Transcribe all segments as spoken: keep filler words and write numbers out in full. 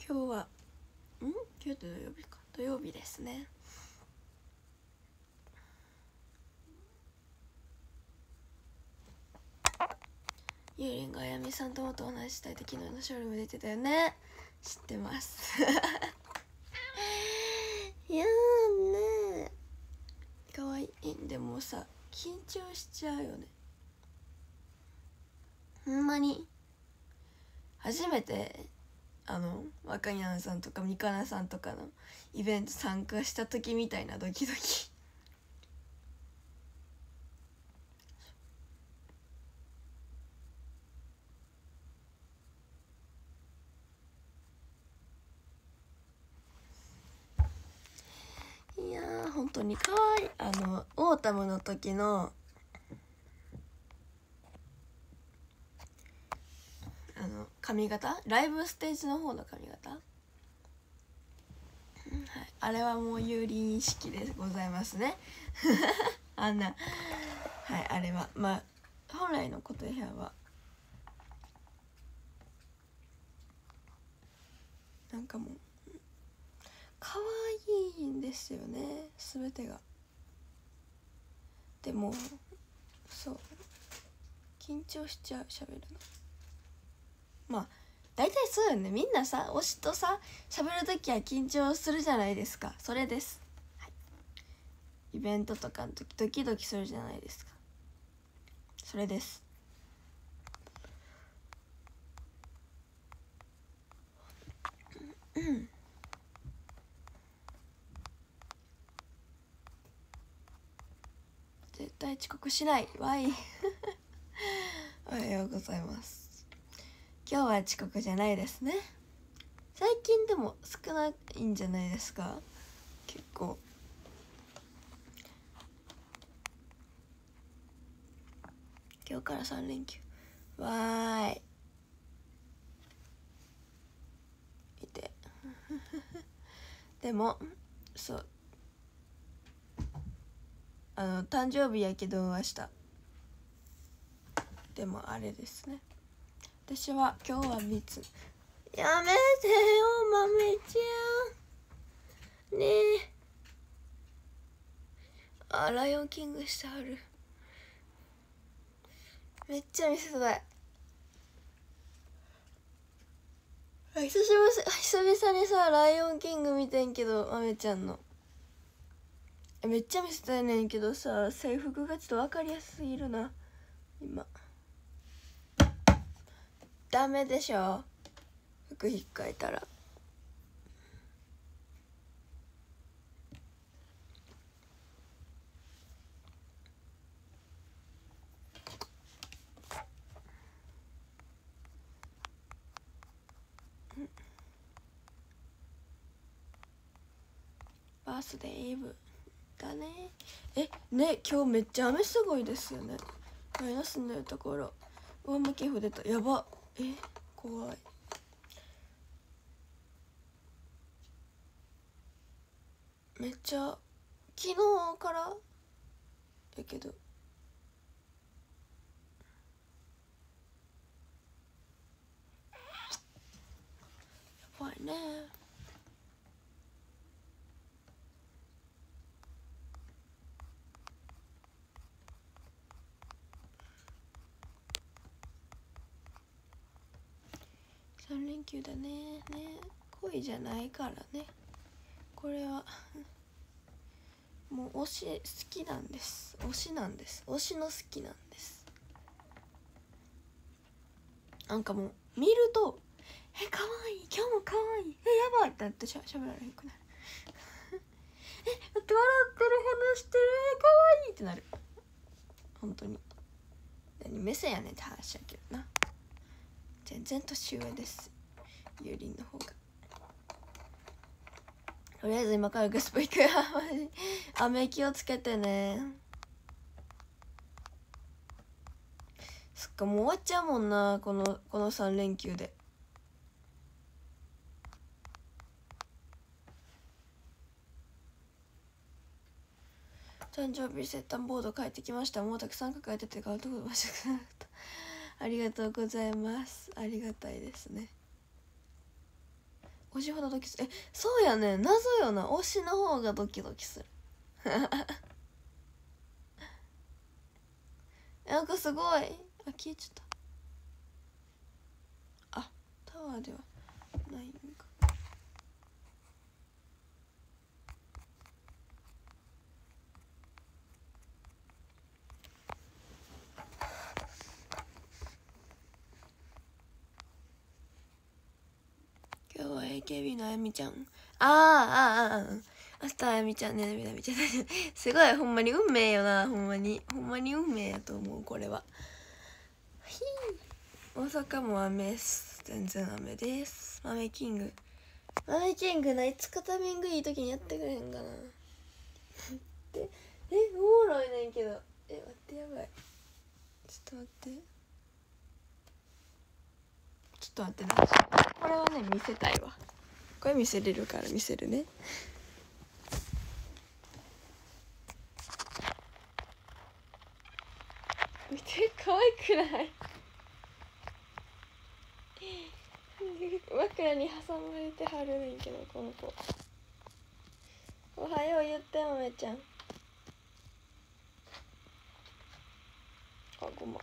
今日はん今日土曜日か土曜日ですね。ゆうりんがあやみさんともと同じしたいって昨日のショールーム出てたよね。知ってますいやーねかわいい。でもさ緊張しちゃうよね。ほんまに初めてあの若にゃんさんとかみかなさんとかのイベント参加した時みたいなドキドキいやー本当にかわいい。あのオータムの時のあの髪型、ライブステージの方の髪型、はい、あれはもう有利意識でございますねあんな、はい、あれはまあ本来のことやはなんかもう可愛いんですよね全てが。でもそう緊張しちゃう喋るの。まあ大体そうよね。みんなさ推しとさ喋るときは緊張するじゃないですか。それです、はい、イベントとかの時ドキドキするじゃないですか。それですうん絶対遅刻しないわいおはようございます。今日は遅刻じゃないですね。最近でも少ないんじゃないですか。結構今日からさん連休わーいいてでもそうあの誕生日やけど明日でもあれですね。私は今日は密やめてよ豆ちゃんねえ。あライオンキングしてはる。めっちゃ見せたい。久しぶり久々にさライオンキング見てんけど豆ちゃんのめっちゃ見せたいねんけどさ制服がちょっと分かりやすすぎるな今。ダメでしょ服引っかいたら。バースデーイブだね。えね今日めっちゃ雨すごいですよね。マイナスのところ大雨警報出た。やばえ怖い。めっちゃ昨日からやけどやばいね。さん連休だね。ね恋じゃないからねこれはもう推し好きなんです。推しなんです推しの好きなんです。なんかもう見るとえ可愛い今日も可愛いえやばいってなってしゃべられへんくなるえだって笑ってる話してるえ可愛いってなる。本当に何目線やねんって話やけどな。全然年上ですゆりんの方が。とりあえず今からグスプ行くよ雨気をつけてね。そっかもう終わっちゃうもんなこのこのさん連休で。誕生日セッタンボード帰ってきました。もうたくさん抱えてて買うところましくなかったありがとうございます。ありがたいですね。 推しほどドキする。えそうやね、謎よな、推しの方がドキドキするなんかすごい、あ消えちゃった。あタワーではないんか。今日は エーケービー のあやみちゃん、あーあーあー明日あやみちゃんね、みなみちゃんすごい、ほんまに運命よな、ほんまにほんまに運命やと思う、これは。ひー、大阪も雨です、全然雨です。豆キング豆キングないつかタイミングいい時にやってくれへんかなでえおもろいねんけど、え待ってやばい、ちょっと待ってちょっと待ってな、これはね見せたいわ、これ見せれるから見せるね。見て可愛くない？枕に挟まれてはるねんけど、この子。おはよう言ってもめちゃん。あごま、はい、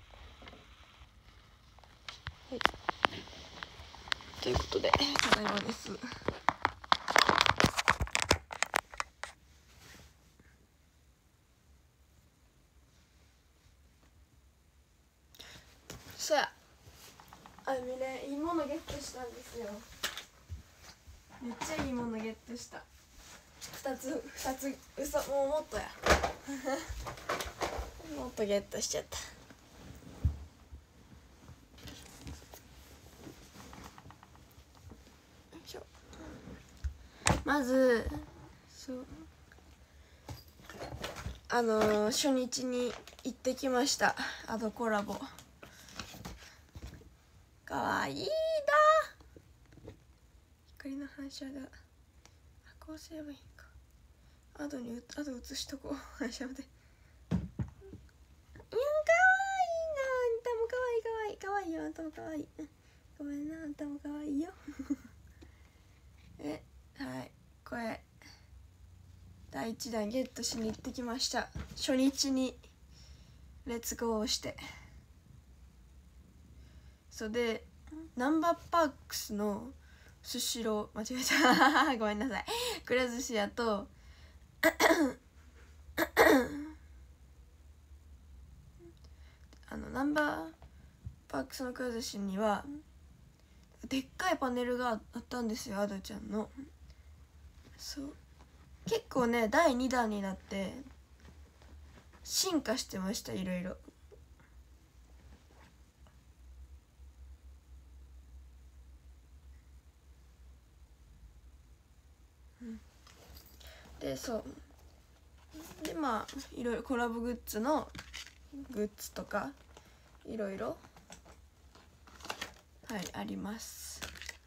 ということでただいまです。そやあみね、いいものゲットしたんですよ。めっちゃいいものゲットした。ふたつふたつ嘘、もうもっとやもっとゲットしちゃった。よいしょ。まずそうあのー、初日に行ってきました。アドコラボかわいいだ、光の反射が、あこうすればいいんか、アドにアド映しとこう反射で。いやかわいいな、あんたもかわいいかわいいかわいいよ、あんたもかわいいごめんな、あんたもかわいいよえはいこれだいいちだんゲットしに行ってきました。初日にレッツゴーして、そうでナンバーパークスのスシロー、間違えたごめんなさい、くら寿司屋とあのナンバーパークスのくら寿司にはでっかいパネルがあったんですよ、アドちゃんの。そう結構ねだいにだんになって進化してました、いろいろ。でそうでまあいろいろコラボグッズのグッズとかいろいろはいあります。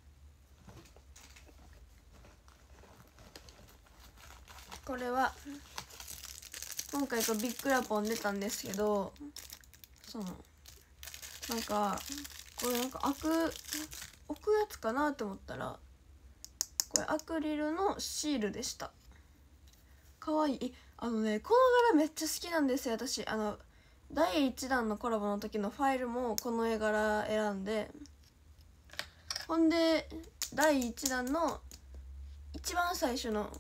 これは今回こうビッグラポン出たんですけど、そのなんかこれなんか開く置くやつかなと思ったらこれアクリルのシールでした。かわいい。あのねこの柄めっちゃ好きなんですよ私。あのだいいちだんのコラボの時のファイルもこの絵柄選んで、ほんでだいいちだんの一番最初の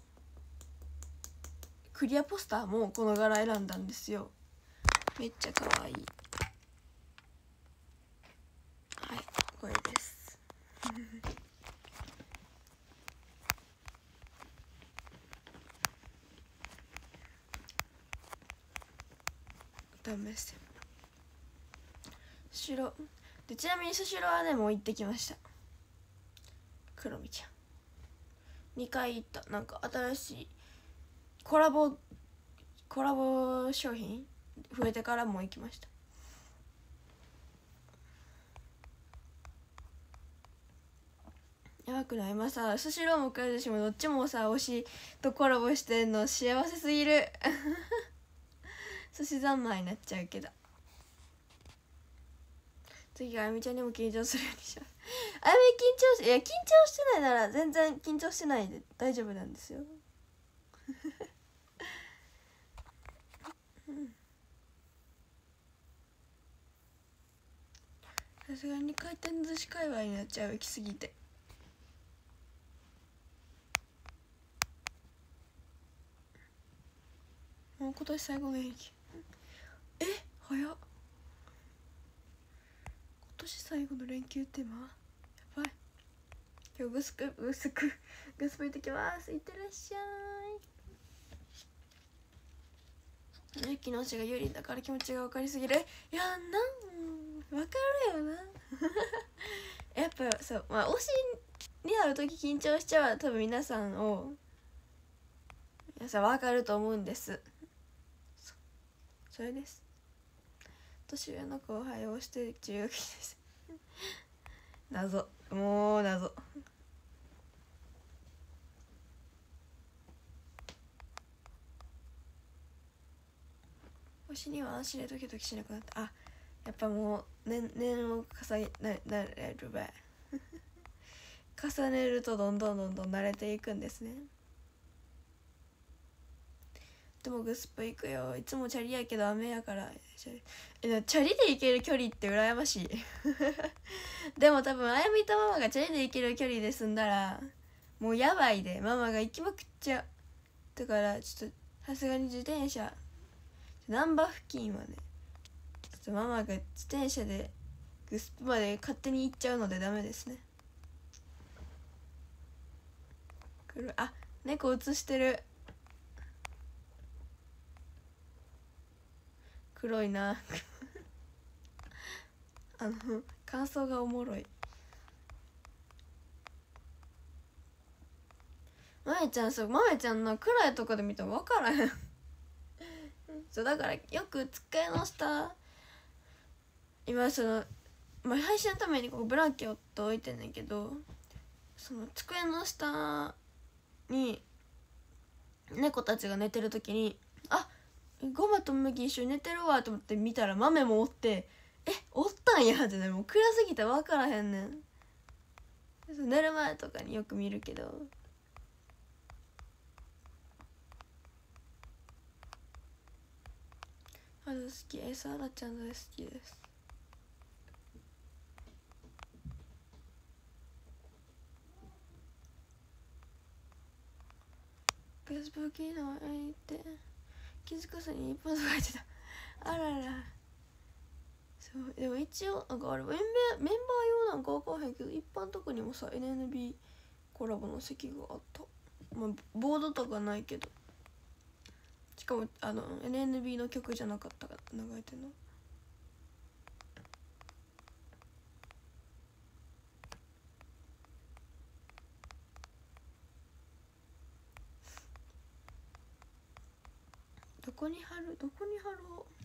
クリアポスターもこの柄選んだんですよ。めっちゃかわいい。はいこれですダメですよスシローで。ちなみにスシローはねもう行ってきました。クロミちゃんにかい行った。なんか新しいコラボコラボ商品増えてからも行きました。やばくない？今さスシローもくら寿司もどっちもさ推しとコラボしてんの幸せすぎる寿司三昧になっちゃうけど、 次はあゆみちゃんにも緊張するようにします。あゆみ緊張しいや緊張してないなら全然緊張してないで大丈夫なんですよ。さすがに回転寿司界隈になっちゃう、行き過ぎて。もう今年最後の演技。え早っ。今年最後の連休ってまあやばい。今日グスクグスクグスク行ってきます。いってらっしゃい。ゆきの推しが有利だから気持ちが分かりすぎる。いやなん分かるよな。やっぱそうまあ推しになる時緊張しちゃう多分皆さんを皆さん分かると思うんです。 そ, それです。年上の後輩をしてる中学生です。謎もう謎。推しには安心でドキドキしなくなった。あやっぱもう年年を重ねななれるばい重ねるとどんどんどんどん慣れていくんですね。でもグスプ行くよ。いつもチャリやけど雨やからチャリえチャリで行ける距離って羨ましい。でも多分あやみとママがチャリで行ける距離で済んだらもうやばいでママが行きまくっちゃう。だからちょっとさすがに自転車難波付近はねちょっとママが自転車でグスプまで勝手に行っちゃうのでダメですね。あ猫映してる。黒いな。あの感想がおもろい。まめちゃんそうまめちゃんの暗いとこで見たら分からへん。そうだからよく机の下今その、まあ、配信のためにここブランケット置いてんねんけどその机の下に猫たちが寝てる時にあゴマと麦一緒に寝てるわと思って見たら豆もおってえおったんやってねもう暗すぎて分からへんねん。寝る前とかによく見るけどあの好きえさらちゃん大好きです。フェイスブック機能いって気づかずに一本とか言ってた。あららそうでも一応なんかあれメンバーメンバー用なんか分からへんけど一般とかにもさ エヌエヌビー コラボの席があった。まあボードとかないけどしかもあの エヌエヌビー の曲じゃなかったから流れてんの。どこに貼るどこに貼ろう。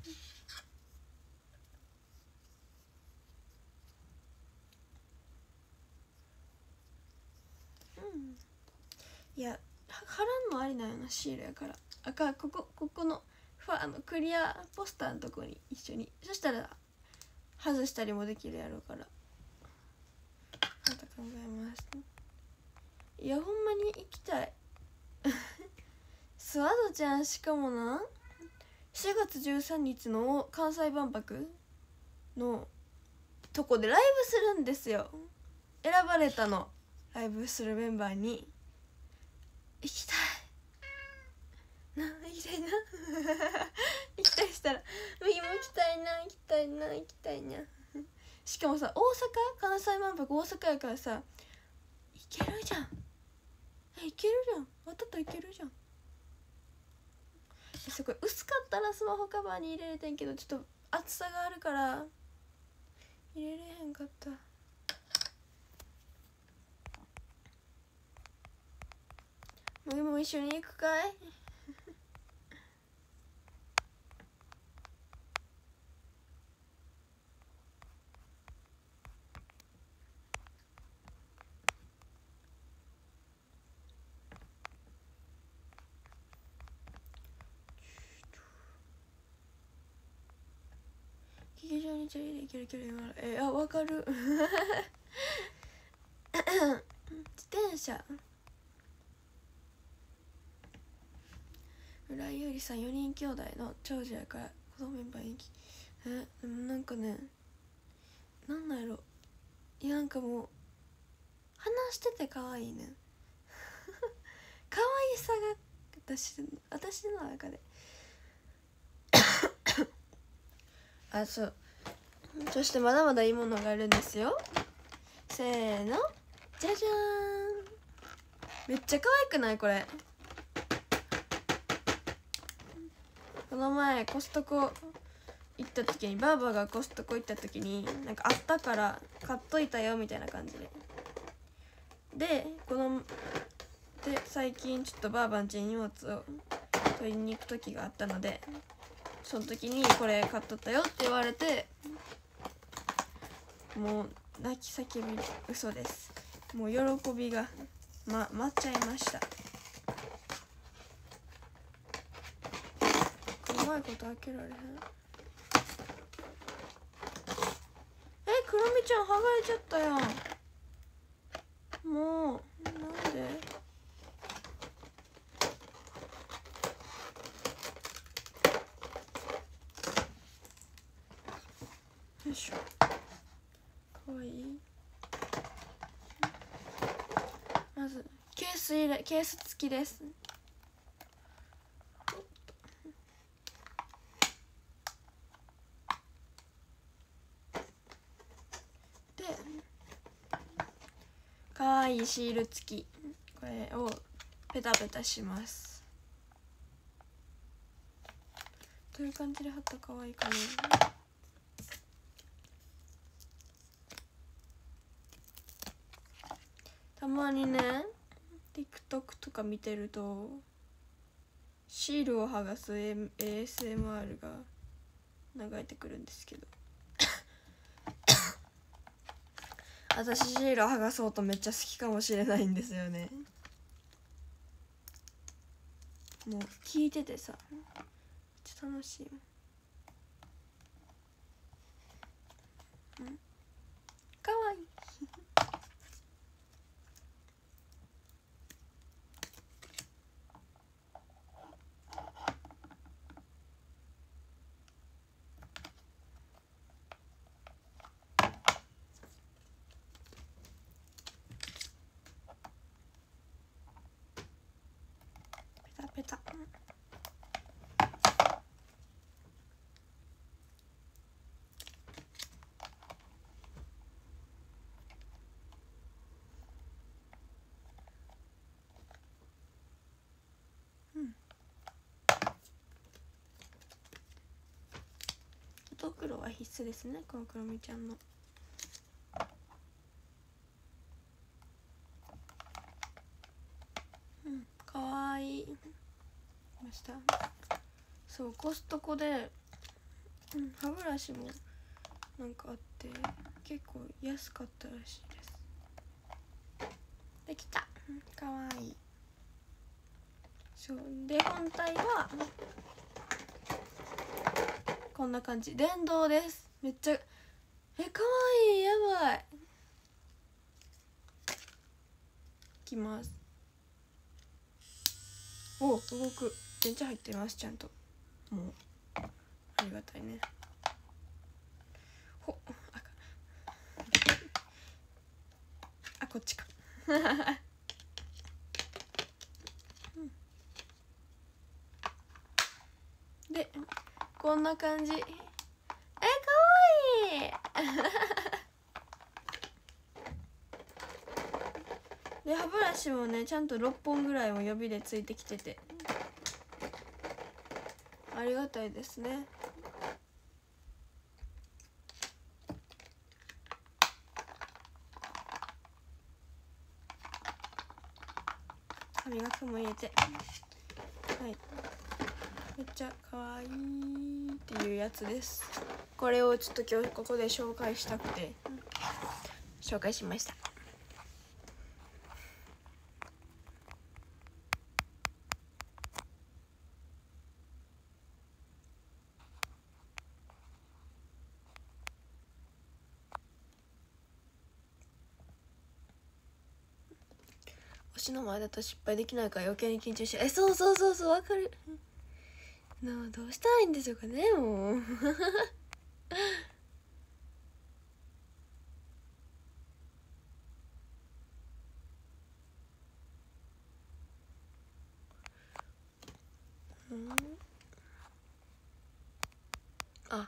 うんいや貼らんのありなんやなシールやから。あかここここのファあのクリアポスターのとこに一緒にそしたら外したりもできるやろうからまた考えます。いやほんまに行きたい。スワドちゃんしかもなしがつじゅうさんにちの関西万博のとこでライブするんですよ。選ばれたのライブするメンバーに行きたいな行きたいな行きたいしたら右も行きたいな行きたいな行きたいな。しかもさ大阪関西万博大阪やからさ行けるじゃん行けるじゃんわたと行けるじゃん。すごい薄かったらスマホカバーに入れれてんけどちょっと厚さがあるから入れれへんかった。もうも一緒に行くかい。劇場ににチャリでキラキラ言われえあわかる自転車浦井優里さんよにん兄弟の長女やから子供メンバー人気えでもなんかねなんなんやろいやなんかもう話してて可愛いね可愛さが私私の中であそうそしてまだまだいいものがあるんですよせーのじゃじゃーんめっちゃ可愛くないこれこの前コストコ行った時にバーバーがコストコ行った時になんかあったから買っといたよみたいな感じででこので最近ちょっとバーバーん家に荷物を取りに行く時があったのでその時にこれ買っとったよって言われてもう泣き叫び嘘ですもう喜びがま待っちゃいましたうまいこと開けられへんえクロミちゃん剥がれちゃったやんもうなんでよいしょかわいいまずケース入れケース付きですでかわいいシール付きこれをペタペタしますどういう感じで貼ったらかわいいかなたまにね TikTok とか見てるとシールを剥がす エーエスエムアール が流れてくるんですけど私シールを剥がそうとめっちゃ好きかもしれないんですよねもう聞いててさめっちゃ楽しいもん、うん、かわいいペタうんドクロは必須ですねこのクロミちゃんのうんかわいいましたそうコストコで、うん、歯ブラシもなんかあって結構安かったらしいですできた、うん、かわいいそうで本体はこんな感じ電動ですめっちゃえかわいいやばいいきますお動く電池入ってますちゃんともうありがたいねほああこっちかでこんな感じえかわいいで歯ブラシもねちゃんとろっぽんぐらいも予備でついてきててありがたいですね歯磨きも入れてはいめっちゃかわいいっていうやつですこれをちょっと今日ここで紹介したくて紹介しました私の前だと失敗できないから余計に緊張して、えそうそうそうそう、わかるなあ。どうしたらいいんでしょうかね、もううん、あ、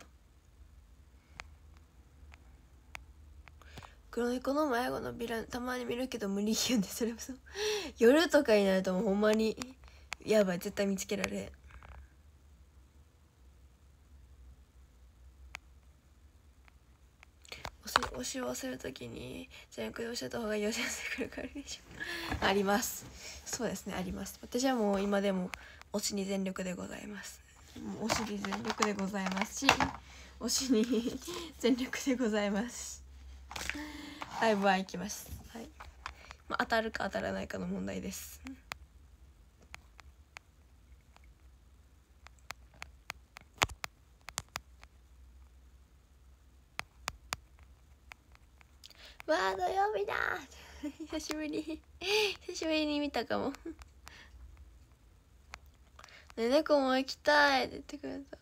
黒猫の迷子のビラたまに見るけど無理やんで、それもそう夜とかになるともうほんまにやばい、絶対見つけられん。押し忘れるときに全力で教えた方がいいよ先生来るからでしょあります、そうですね、あります。私はもう今でも推しに全力でございます。もう推しに全力でございますし、推しに全力でございます。ライブは行きます。はい、まあ、当たるか当たらないかの問題です。わあ土曜日だ久しぶり久しぶりに見たかもね、猫も行きたいって言ってくれた。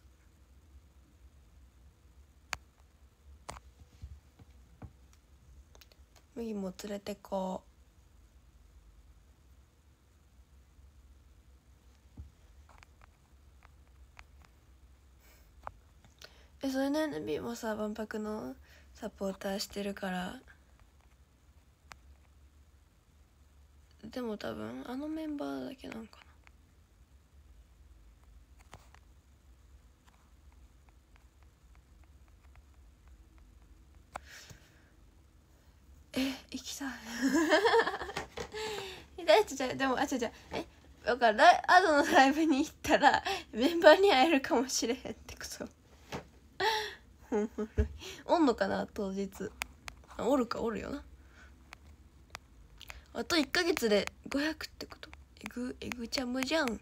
麦も連れてこう。えそれね、ヌビもさ万博のサポーターしてるから。でも多分あのメンバーだけなんかな。え行きたいえちゃでもあちゃちゃえだからアドのライブに行ったらメンバーに会えるかもしれへんってことおんのかな当日。あおるか、おるよな。あといっかげつでごひゃくってこと。えぐえぐちゃむじゃん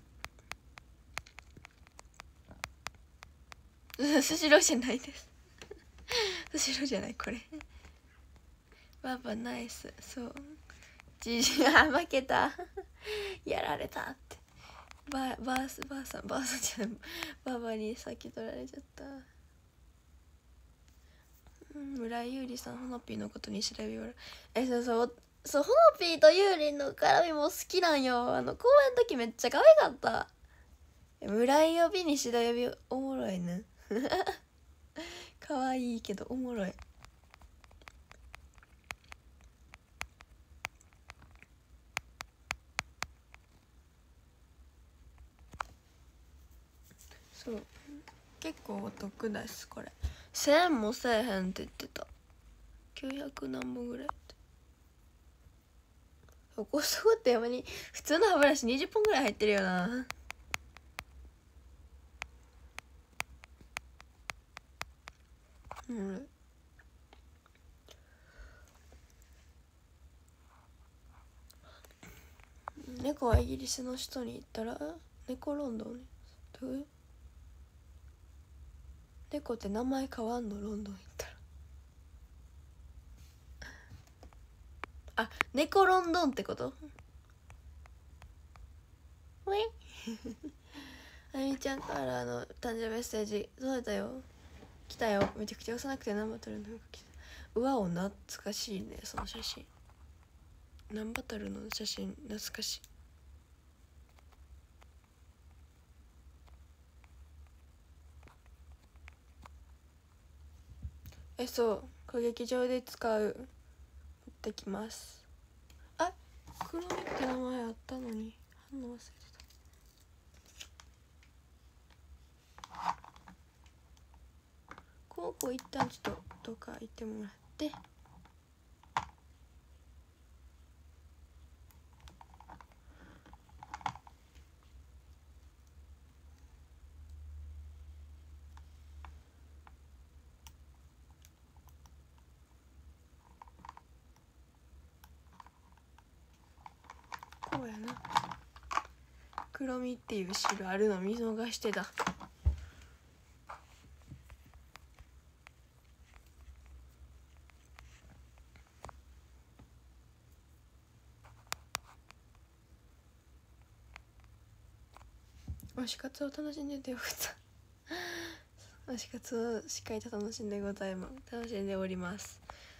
スシローじゃないですスシローじゃないこれババナイス。そうじじあ負けたやられたってばばあすばあさんばあさんじゃないババに先取られちゃった。うん、村井優里さんほのぴーのことに調べよる。えそうそうそうほのぴーとゆうりんの絡みも好きなんよ。あの公演の時めっちゃ可愛かった。村井呼びにしだ呼びおもろいね可愛いけどおもろい。そう結構お得だしこれせんえんもせえへんって言ってた。きゅうひゃく何本ぐらいって。コストコって山に普通の歯ブラシにじゅっぽんぐらい入ってるよな。うん猫はイギリスの首都に行ったら猫ロンドンにどういう猫って名前変わんのロンドン行ったらあ猫ロンドンってことウィあゆみちゃんからあの誕生日メッセージ届いたよ。来たよ。めちゃくちゃ幼くてナンバトルの服着た。うわお懐かしいねその写真。ナンバトルの写真懐かしい。えそう歌劇場で使う持ってきます。あ黒目って名前あったのに反応忘れてた。こうこう一旦ちょっとどっか行ってもらってこうやな。黒みっていう汁あるの見逃してた。 推し活を楽しんでてよかった推し活をしっかりと楽しんでございます楽しんでおります。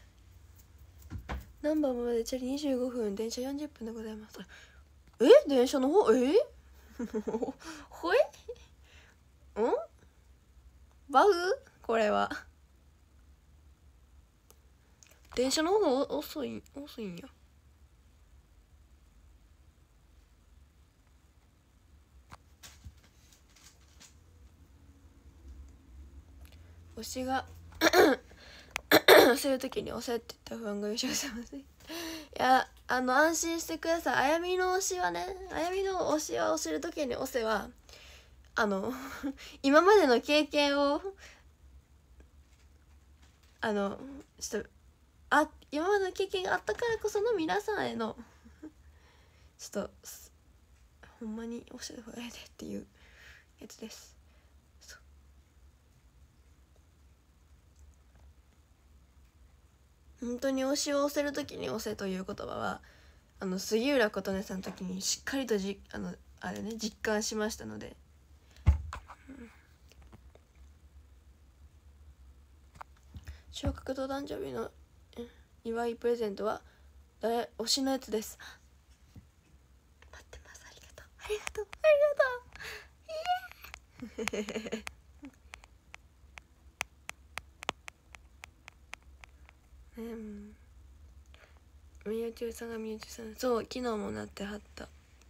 ナンバーまでチャリにじゅうごふん、電車よんじゅっぷんでございます。え電車の方えほえんバグこれは電車の方が遅い遅いんや。推しがそういう時に押せって言った不安がよしございません。いやあの安心してください。あやみの推しはねあやみの推しは押せる時に押せはあの今までの経験をあのちょっとあ今までの経験があったからこその皆さんへのちょっとほんまに押してた方がええでっていうやつです。本当に推しを押せる時に押せという言葉はあの杉浦琴音さんの時にしっかりとじあのあれね実感しましたので、うん、小学と誕生日の祝いプレゼントは誰推しのやつです。待ってます。ありがとうありがとうありがとうイエーうん、みゆちゅうさんがみゆちゅうさんそう昨日もなってはった。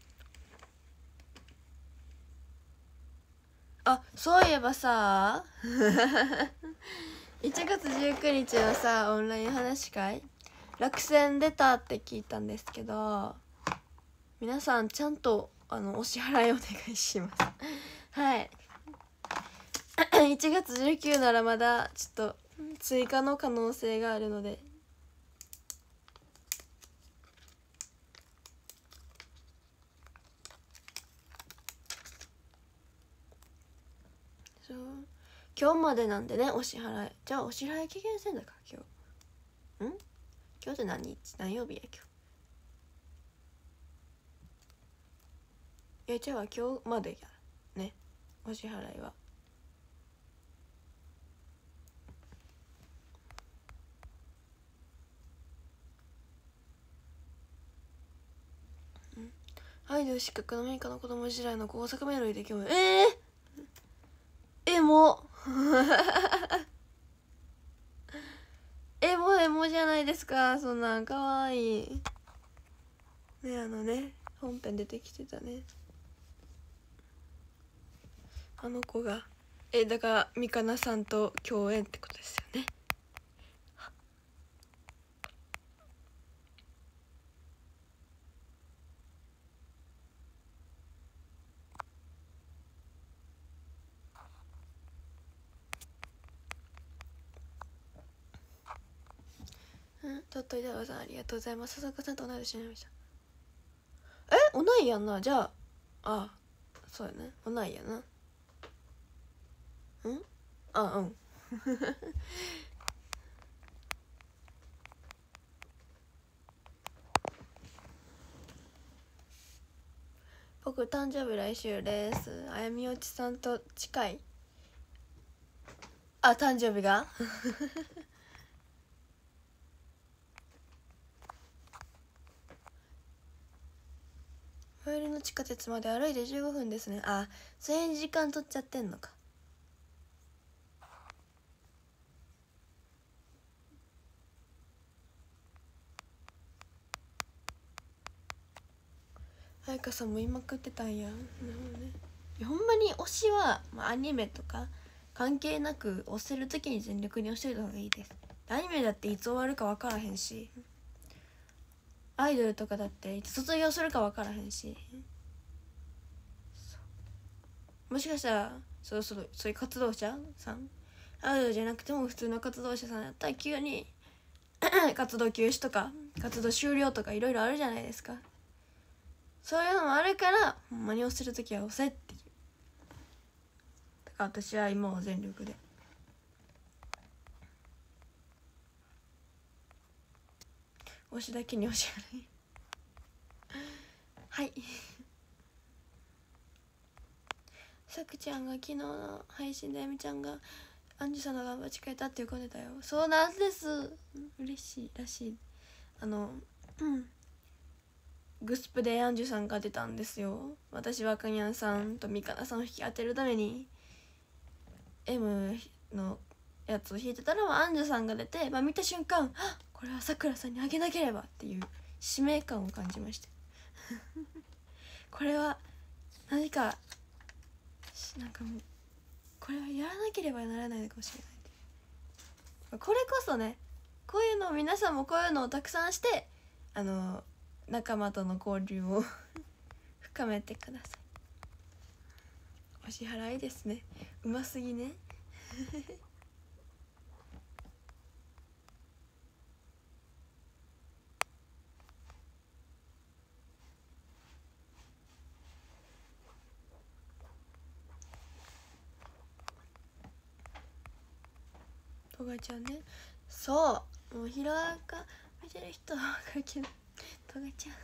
あそういえばさいちがつじゅうくにちのさオンライン話し会落選出たって聞いたんですけど皆さんちゃんとあのお支払いお願いしますはいいちがつじゅうくならまだちょっと追加の可能性があるのでそう今日までなんでねお支払いじゃあお支払い期限せんだか今日ん今日って何日何曜日や今日いやじゃあ今日までやねお支払いはアイドル失格のメーカーの子供時代の工作メロディで今日えー、エモエモエモじゃないですかそんなんかわいいねあのね本編出てきてたねあの子がえだからみかなさんと共演ってことですよねうん鳥取大和さんありがとうございます笹岡さんと同い年になりましたえ同いやんなじゃああそうやね同いやなうんあうん僕誕生日来週ですあやみおちさんと近いあ誕生日が最寄りの地下鉄まで歩いてじゅうごふんですねあそれに時間取っちゃってんのか彩香さんも今食ってたんやなるほどねほんまに推しは、まあ、アニメとか関係なく推せる時に全力に推してた方がいいですアニメだっていつ終わるか分からへんしアイドルとかだっていつ卒業するか分からへんしもしかしたらそうそうそういう活動者さんアイドルじゃなくても普通の活動者さんだったら急に活動休止とか活動終了とかいろいろあるじゃないですかそういうのもあるからほんまに押せる時は押せっていうだから私は今は全力で押しだけに押し払いはいさくちゃんが昨日の配信であやみちゃんがアンジュさんの頑張ってくれたっていうことだよ。そうなんです。嬉しいらしい。あのうんグスプでアンジュさんが出たんですよ。私はカニャンさんとミカナさんを引き当てるために M のやつを引いてたらアンジュさんが出て、まあ、見た瞬間これはさくらさんにあげなければっていう使命感を感じましたこれは何かなんかもうこれはやらなければならないのかもしれない。これこそね、こういうのを皆さんもこういうのをたくさんしてあの仲間との交流を深めてください。お支払いですね。うますぎねとがちゃんね。そうもうヒロアカ見てる人は分かるけどとがちゃん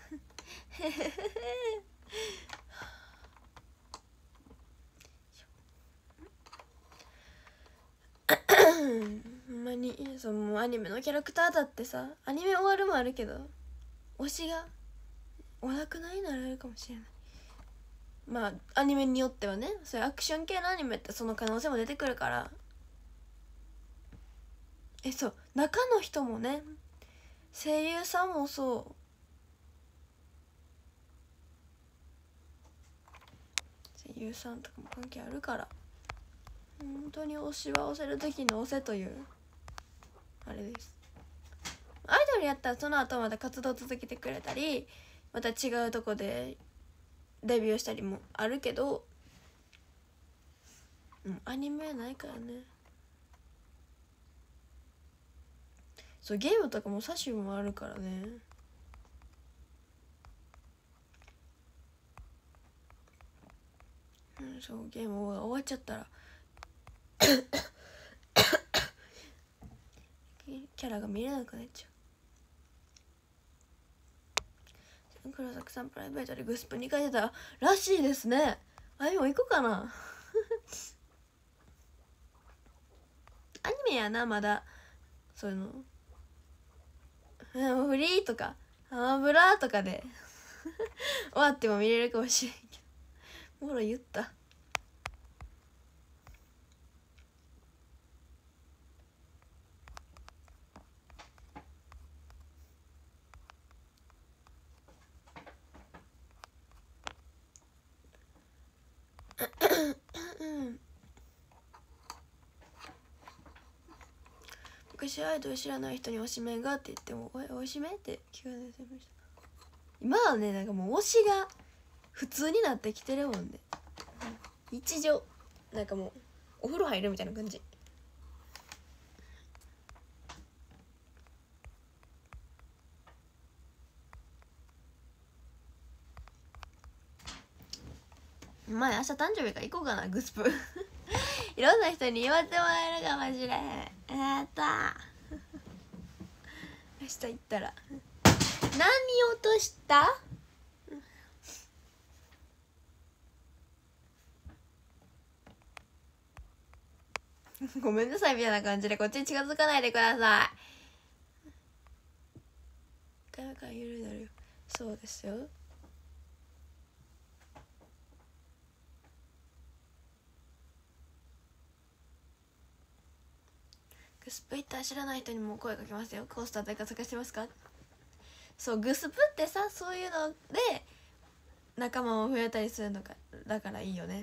ほんまにそうもうアニメのキャラクターだってさ、アニメ終わるもあるけど推しがお亡くなりになられるかもしれない。まあアニメによってはね、そういうアクション系のアニメってその可能性も出てくるから。えそう中の人もね、声優さんもそう声優さんとかも関係あるから、本当に推しは推せる時の推せというあれです。アイドルやったらその後また活動続けてくれたりまた違うとこでデビューしたりもあるけど、うん、アニメはないからね。そうゲームとかも車種もあるからね。うん、そうゲームが終わっちゃったらキャラが見れなくなっちゃう。黒崎さんプライベートでグスプにかい出たらしいですね。あれも行こうかなアニメやなまだそういうのフリーとかアマブラとかで終わっても見れるかもしれんけど、もろ言った昔アイドル知らない人に推しメンがって言っても「おい推しメン?」って聞かれてました。今はねなんかもう推しが普通になってきてるもんね。日常なんかもうお風呂入るみたいな感じ。前明日誕生日から行こうかなグスプいろんな人に祝ってもらえるかもしれへん。やった明日行ったら何落としたごめんなさいみたいな感じでこっちに近づかないでください。一回目からゆるなるよ。そうですよ。グスプ行ったら知らない人にも声かけますよ。コースター誰か探してますか。そうグスプってさそういうので仲間を増えたりするのかだからいいよね。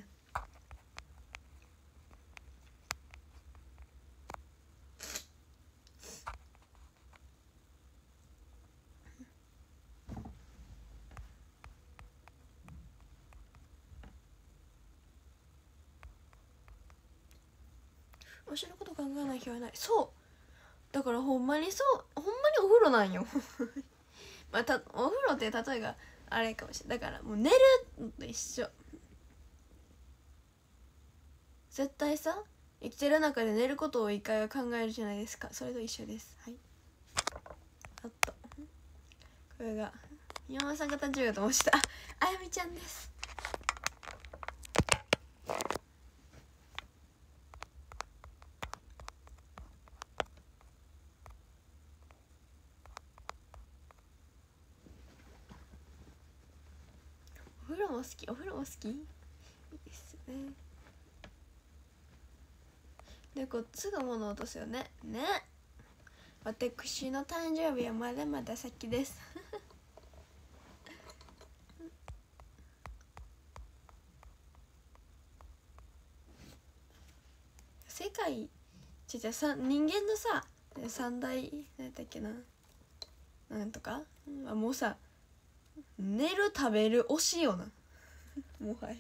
推しのこと考えない日はない。そうだからほんまにそうほんまにお風呂なんよまあたお風呂って例えがあれかもしれない。だからもう寝るのと一緒。絶対さ生きてる中で寝ることを一回は考えるじゃないですか。それと一緒です。はい。あったこれが山間さんが誕生日だと思ってたあやみちゃんです。 も好き、お風呂も好き、いいですね。でこっちが物落とすよね。ね、私の誕生日はまだまだ先です世界じゃじゃさ人間のさ三大何だっけな、なんとか、うん、もうさ寝る食べる推しよなもはや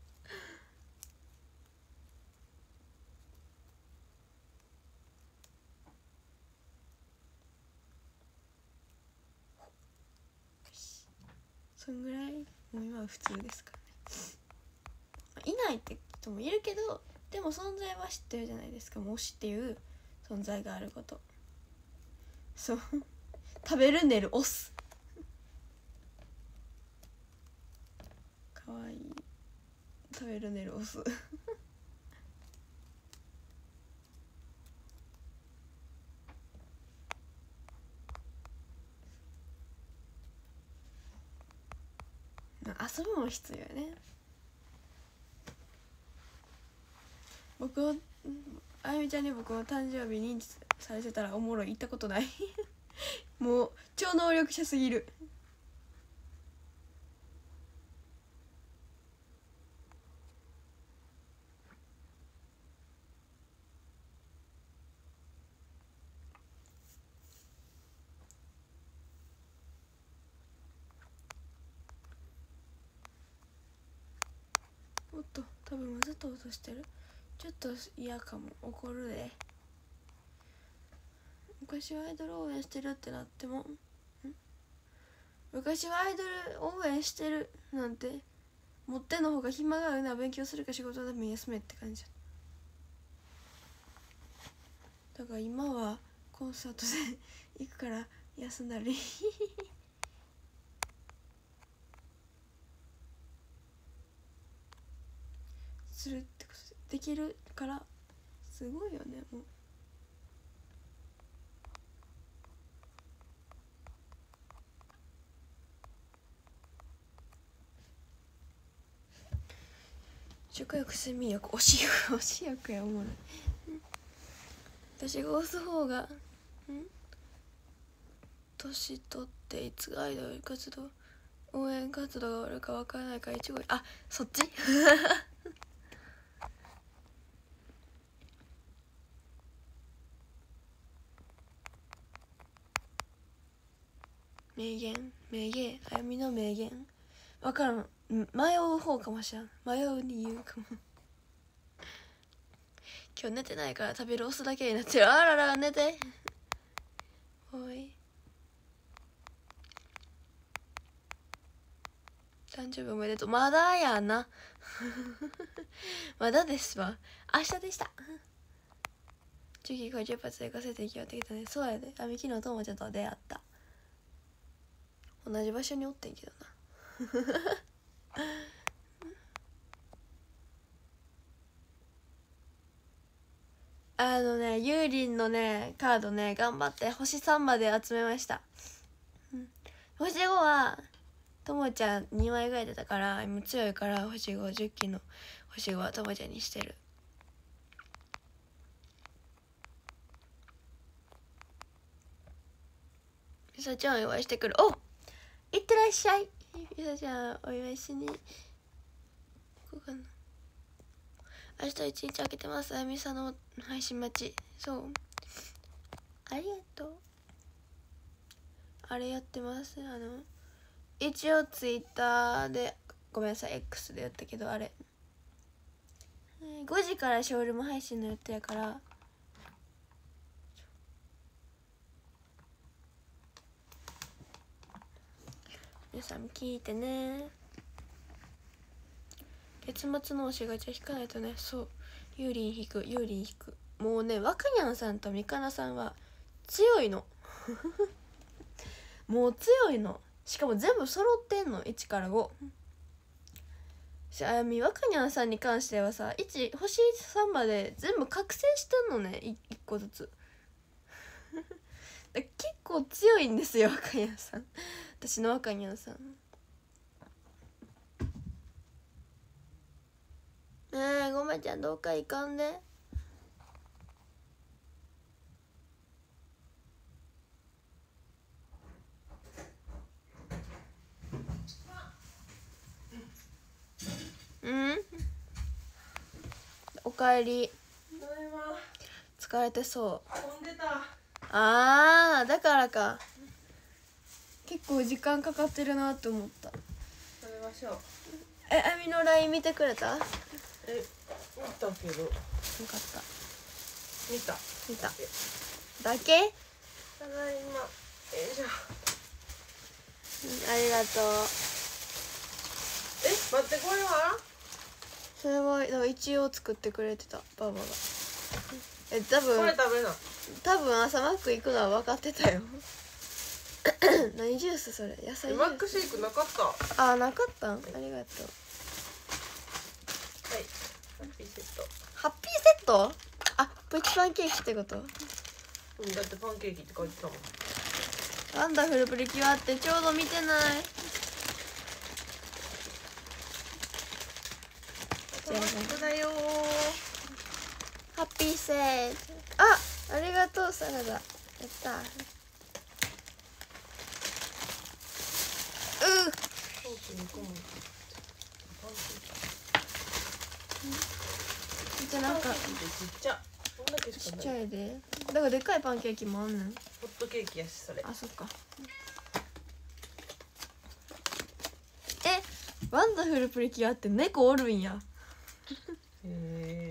そんぐらいもう今は普通ですからね。いないって人もいるけど、でも存在は知ってるじゃないですか。もう推しっていう存在があること。そう食べる寝る押すかわいい。食べる寝る押す遊ぶも必要よね。僕をあゆみちゃんに僕の誕生日認知されてたらおもろい。行ったことないもう超能力者すぎる。おっと多分わざと落としてる。ちょっと嫌かも。怒るで。昔はアイドル応援してるってなっても、ん昔はアイドル応援してるなんて持っての方が暇があるな。勉強するか仕事でも休めって感じだから今はコンサートで行くから休んだりするってことできるからすごいよね。もう食欲睡眠欲推し欲推し欲やおもろい私が押す方がん年取っていつアイドル活動応援活動が終わるか分からないから一応あそっち名言名言あゆみの名言分からん。迷う方かもしれん。迷うに言うかも今日寝てないから食べる押すだけになってる。あらら寝ておい誕生日おめでとう。まだやなまだですわ。明日でしたじゅうきごじゅっぱつで行かせていきよってきたね。そうやで。あみきのともちゃんと出会った。同じ場所におってんけどなあのねゆうりんのねカードね頑張って星さんまで集めました、うん、星ごはともちゃんにまいぐらい出たから今強いから星ごじゅっきの星ごはともちゃんにしてる。ゆさちゃんお祝いしてくる。おいってらっしゃい。ゆさちゃんお祝いしにここかな。明日一日空けてます。あゆみさんの配信待ち。そうありがとう。あれやってます。あの一応ツイッターでごめんなさい X でやったけどあれごじからショールーム配信の予定やから皆さん聞いてね。月末の推しガチャ引かないとね。そうユーリン引くユーリン引く。もうねわかにゃんさんとみかなさんは強いのもう強いの。しかも全部揃ってんのいちからご。あやみわかにゃんさんに関してはさいち星さんまで全部覚醒してんのねいっこずつ結構強いんですよわかにゃんさん。私のわかにゃんさんえごめちゃんどっか行かんで。うんおかえり。疲れてそう。 飛んでた。 あーだからか。結構時間かかってるなって思った。 食べましょう。 えあみの ライン 見てくれた？よかっえ見たけど。 た。 見た見ただけ？ ただいま。よいしょ。 うんありがとう。 え待ってこれはそれはだから一応作ってくれてたパパが。え多分これ食べな。 多分朝マック行くのは分かってたよ。何ジュースそれ？野菜ジュース？ マックシェイクなかった。はあなかったん？ありがとう。 いハッピーセット。 ハッピーセット？あプチパンケーキってこと？ うんだってパンケーキって書いてたもん。 ワンダフルプリキュアってちょうど見てない。 マックだよハッピーセージ。あありがとうサラダ。やった。うー。ソースにこもパンケーキ。 じゃなんかパンケーキってちっちゃ。こんだけしちっかない。 ちゃいで。だからでっかいパンケーキもあんねん。 ホットケーキやしそれ。 あそっか。えワンダフルプリキュアって猫おるんや。 へえ。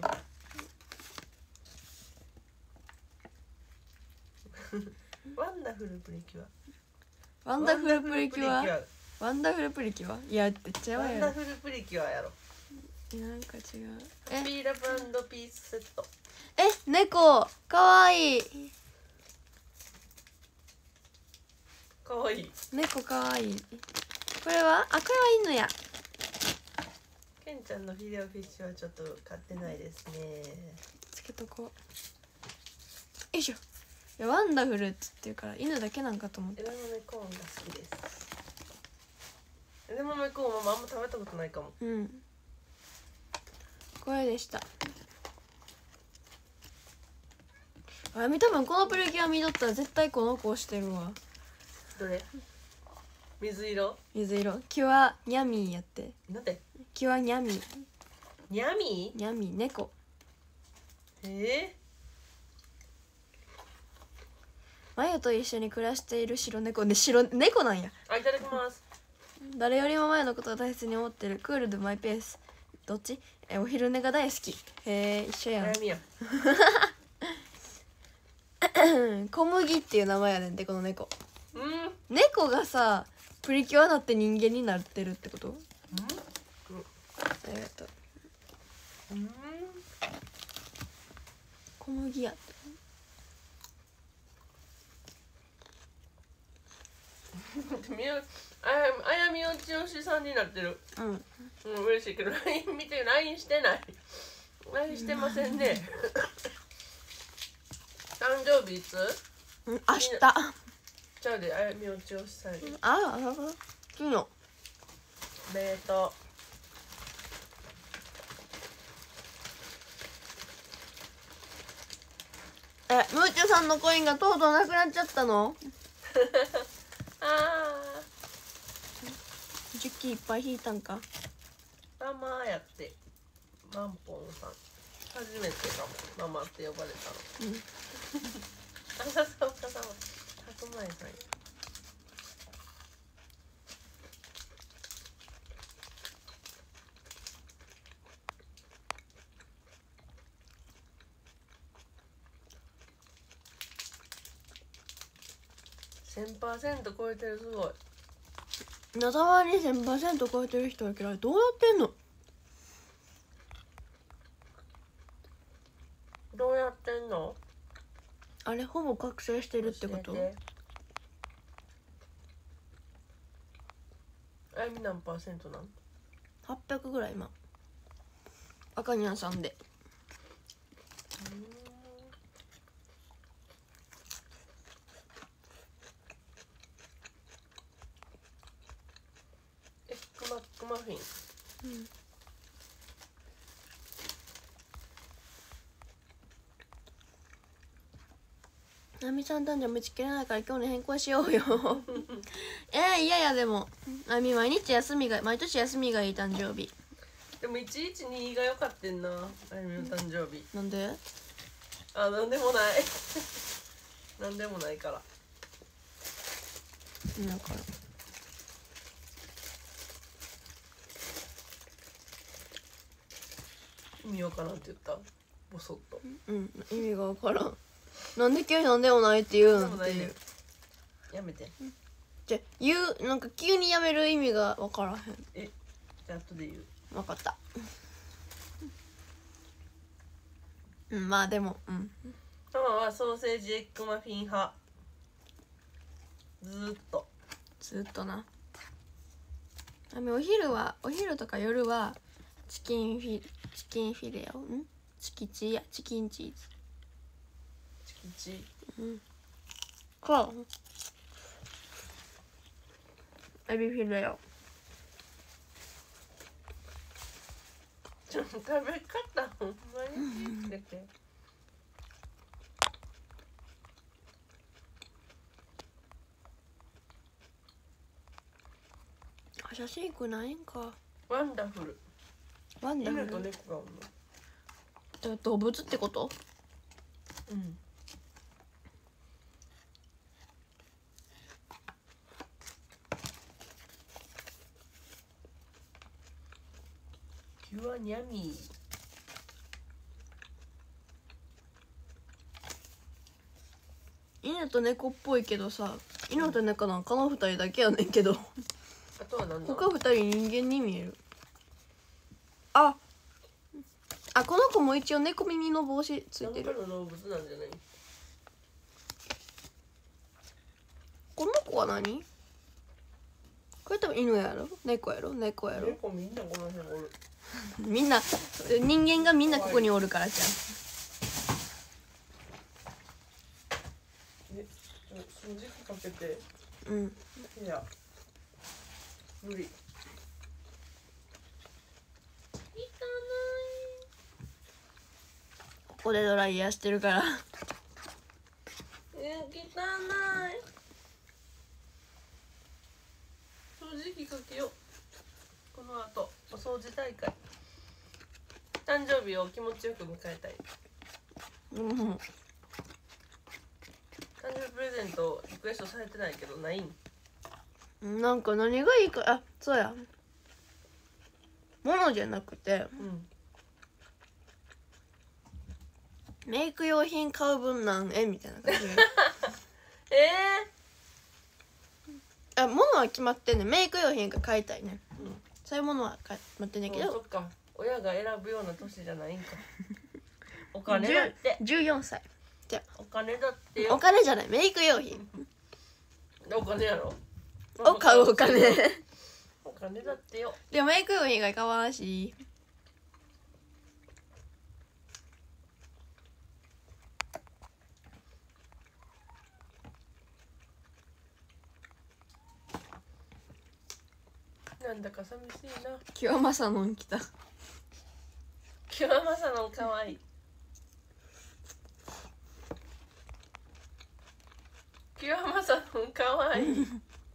ワンダフルプリキュア。 ワンダフルプリキュアワンダフルプリキュア。 ワンダフルプリキュアいやってちゃうワンやろ。 ダフルプリキュアやろ。 なんか違う。 ハッピーラブ&ピースセット。 え猫かわいい。 かわいい。 猫かわいい。これはあこれは犬や。 ケンちゃんのフィレオフィッシュはちょっと買ってないですね。 つけとこう。よいしょ。いやワンダフルっつってるから犬だけなんかと思って。 枝豆コーンが好きです。枝豆コーンもあんま食べたことないかも。 うんこれでした。あみ多分このプリキュア見とったら絶対この子押してるわ。 どれ？水色？ 水色キュアニャミーやって。 なんで？ キュアニャミー。 ニャミニャミー猫。 ー？えマユと一緒に暮らしている白猫で白猫なんや。 ー、あいただきます。 誰よりもマユのことを大切に思ってるクールでマイペース。どっち？えお昼寝が大好き。へえ一緒やん。 悩みや。 小麦っていう名前やねんでこの猫。 うん。うん。 猫がさプリキュアなって人間になってるってこと？ありがとう。 うん。 小麦やって。 みよあやあやみおちよしさんになってる。 うんうん嬉しいけど ライン 見て ライン してない。ライン してませんね。誕生日いつ？ うん明日。 じゃあであやみおちよしさんに。 ああ昨日。 おめでとえムーチョさんのコインがとうとうなくなっちゃったの？ う。あじゅっきいっぱい引いたんか。 あ、ママやってマンポンさん初めてかもママって呼ばれたの。 うんあささおかさま白米さんや。せんパーセント 超えてる。すごい。 なたまに せんパーセント 超えてる人いるけどどうなってんの？ どうやってんの？ あれほぼ覚醒してるってこと？ 教えて。あやみ何パーセントなん？ はっぴゃくぐらい今赤にゃんさんで。 エッグマックマフィン。 うんあみさん誕生日打ち切れないから今日に変更しようよえー、いやいやでもあみ毎日休みが毎年休みがいい誕生日。 でもいちいちにが良かってんな、あゆみの誕生日。 なんで？ あ、なんでもないなんでもないから。 だから意味わからんって言った、ボソッと。 うん意味が分からん。なんで急になんでもないって言うのっていう。 やめて。 じゃ言うなんか急にやめる意味が分からへん。 え、じゃあ後で言う。 分かった。うんまあでもうんママはソーセージエッグマフィン派。ずーっとずっとな。あみお昼はお昼とか夜はチキンフィチキンフィレオんチキチやチキンチーズチキチうんかエビフィレオ。 ちょっと食べ方ほんまに気ぃつけて。 あ写真くないんか。 ワンダフル。 ワンダフル犬と猫がおるの。 ど動物ってこと？ うん。キュアニャミー。 犬と猫っぽいけどさ、犬と猫なんかの二人だけやねんけどあとは何だ。 他二人人間に見える。ああこの子も一応猫耳の帽子ついてる。 何かの動物なんじゃない。 この子は何？これ多分犬やろ猫やろ猫やろ。 猫みんなこの辺おる。 みんな人間がみんなここにおるからじえ、ちょ掃除機かけて。 ゃん。うんいや無理。 ここでドライヤーしてるからえ、汚い。掃除機かけよう。この後お掃除大会。誕生日を気持ちよく迎えたい。 うん誕生日プレゼントリクエストされてないけどないん。 なんか何がいいかあそうや物じゃなくてうんメイク用品買う分何円みたいな感じでえあ物は決まってんねん。メイク用品が買いたいねん、 ー、うん、 そういうものは買い待ってんねんけどもうそっか、親が選ぶような年じゃないんか。お金だってじゅうよんさいじゃお金だっておよ。 金じゃないメイク用品お金やろを買うお金お金だってよ。 でもメイク用品が買わんしなんだか寂しいな。 キュアマサノン来た。 キュアマサノンかわいい。キュアマサノンかわいい。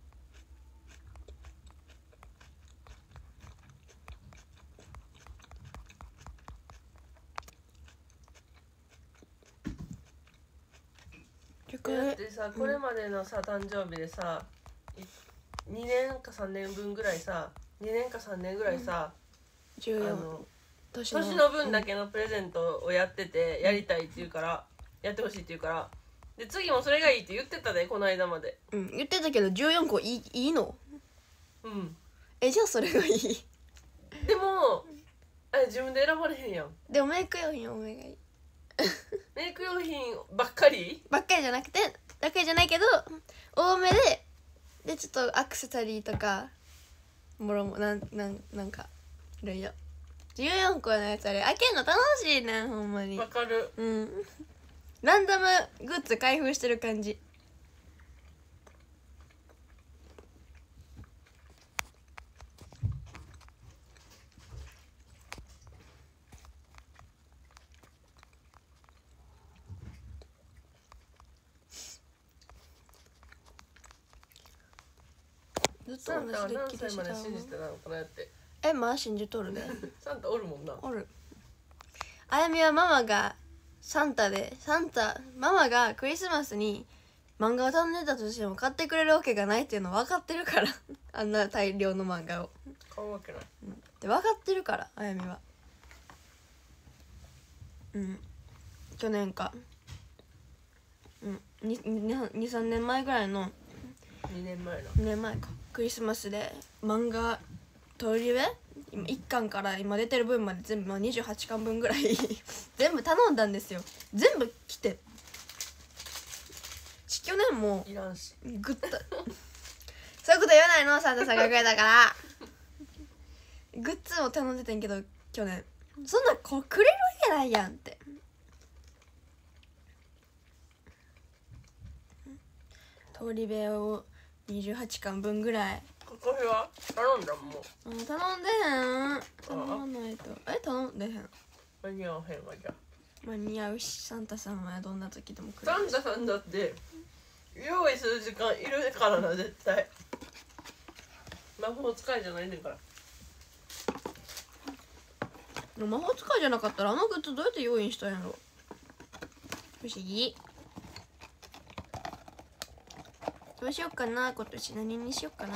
だってさ、これまでのさ誕生日でさにねんかさんねんぶんぐらいさにねんかさんねんぐらいさ、 じゅうよんあの年年の分だけのプレゼントをやっててやりたいって言うからやってほしいって言うからで次もそれがいいって言ってたでこの間まで。 うん言ってたけどじゅうよんこいいいいの？ うんえじゃあそれがいい。 でもあれ自分で選ばれへんやん。 でもメイク用品多めがいい。 メイク用品ばっかりばっかりじゃなくてだけじゃないけど多めででちょっとアクセサリーとかもろもなんなんなんかいろいろじゅうよんこのやつあれ開けんの楽しいねほんまに。 わかる。 うんランダムグッズ開封してる感じ。 ずっとサンタは同じデッ何歳までキでした信じてたのかなって。 えまあ信じとるでサンタおるもんな。 おる。あやみはママがサンタでサンタママがクリスマスに漫画を頼んでたとしても買ってくれるわけがないっていうの分かってるからあんな大量の漫画を買うわけない。 で分かってるからあやみはうん去年かうんにさんねんまえぐらいのにねんまえのにねんまえかクリスマスで漫画トリベ今いっかんから今出てる分まで全部、まあ、にじゅうはちかんぶんぐらい全部頼んだんですよ。全部来て去年もいらんしグッとそういうこと言わないのサンタさんがくれたからグッズも頼んでてんけど去年そんなこくれるわけないやんって通り部をにじゅうはちかんぶんぐらいここは頼んだもうあ頼んでへん頼まないとえ頼んでへん間に合わへんわじゃ間に合うしサンタさんはどんな時でも来るサンタさんだって用意する時間いるからな絶対魔法使いじゃないねんから魔法使いじゃなかったらあのグッズどうやって用意したんやろ不思議どうしよっかな今年何にしよっかな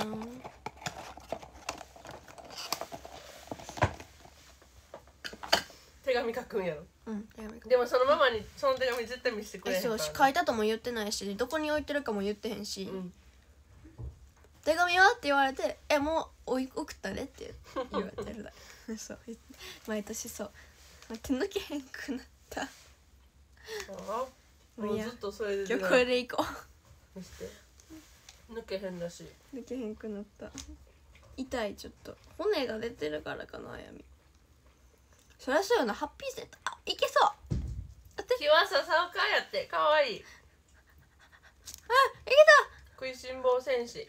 手紙書くんやろうんやめでもそのママにその手紙絶対見せてくれへんからえそうし書いたとも言ってないしどこに置いてるかも言ってへんし、 うん手紙はって言われてえもうおい送ったねって言われてるだそう毎年そう手抜けへんくなったああもうずっとそれで今日これでいこ見せて抜けへんだしう抜けへんくなった痛いちょっと骨が出てるからかなあやみそりゃそうよなハッピーセントあいけそう日は笹岡やってかわいいあいけ食いしん坊戦士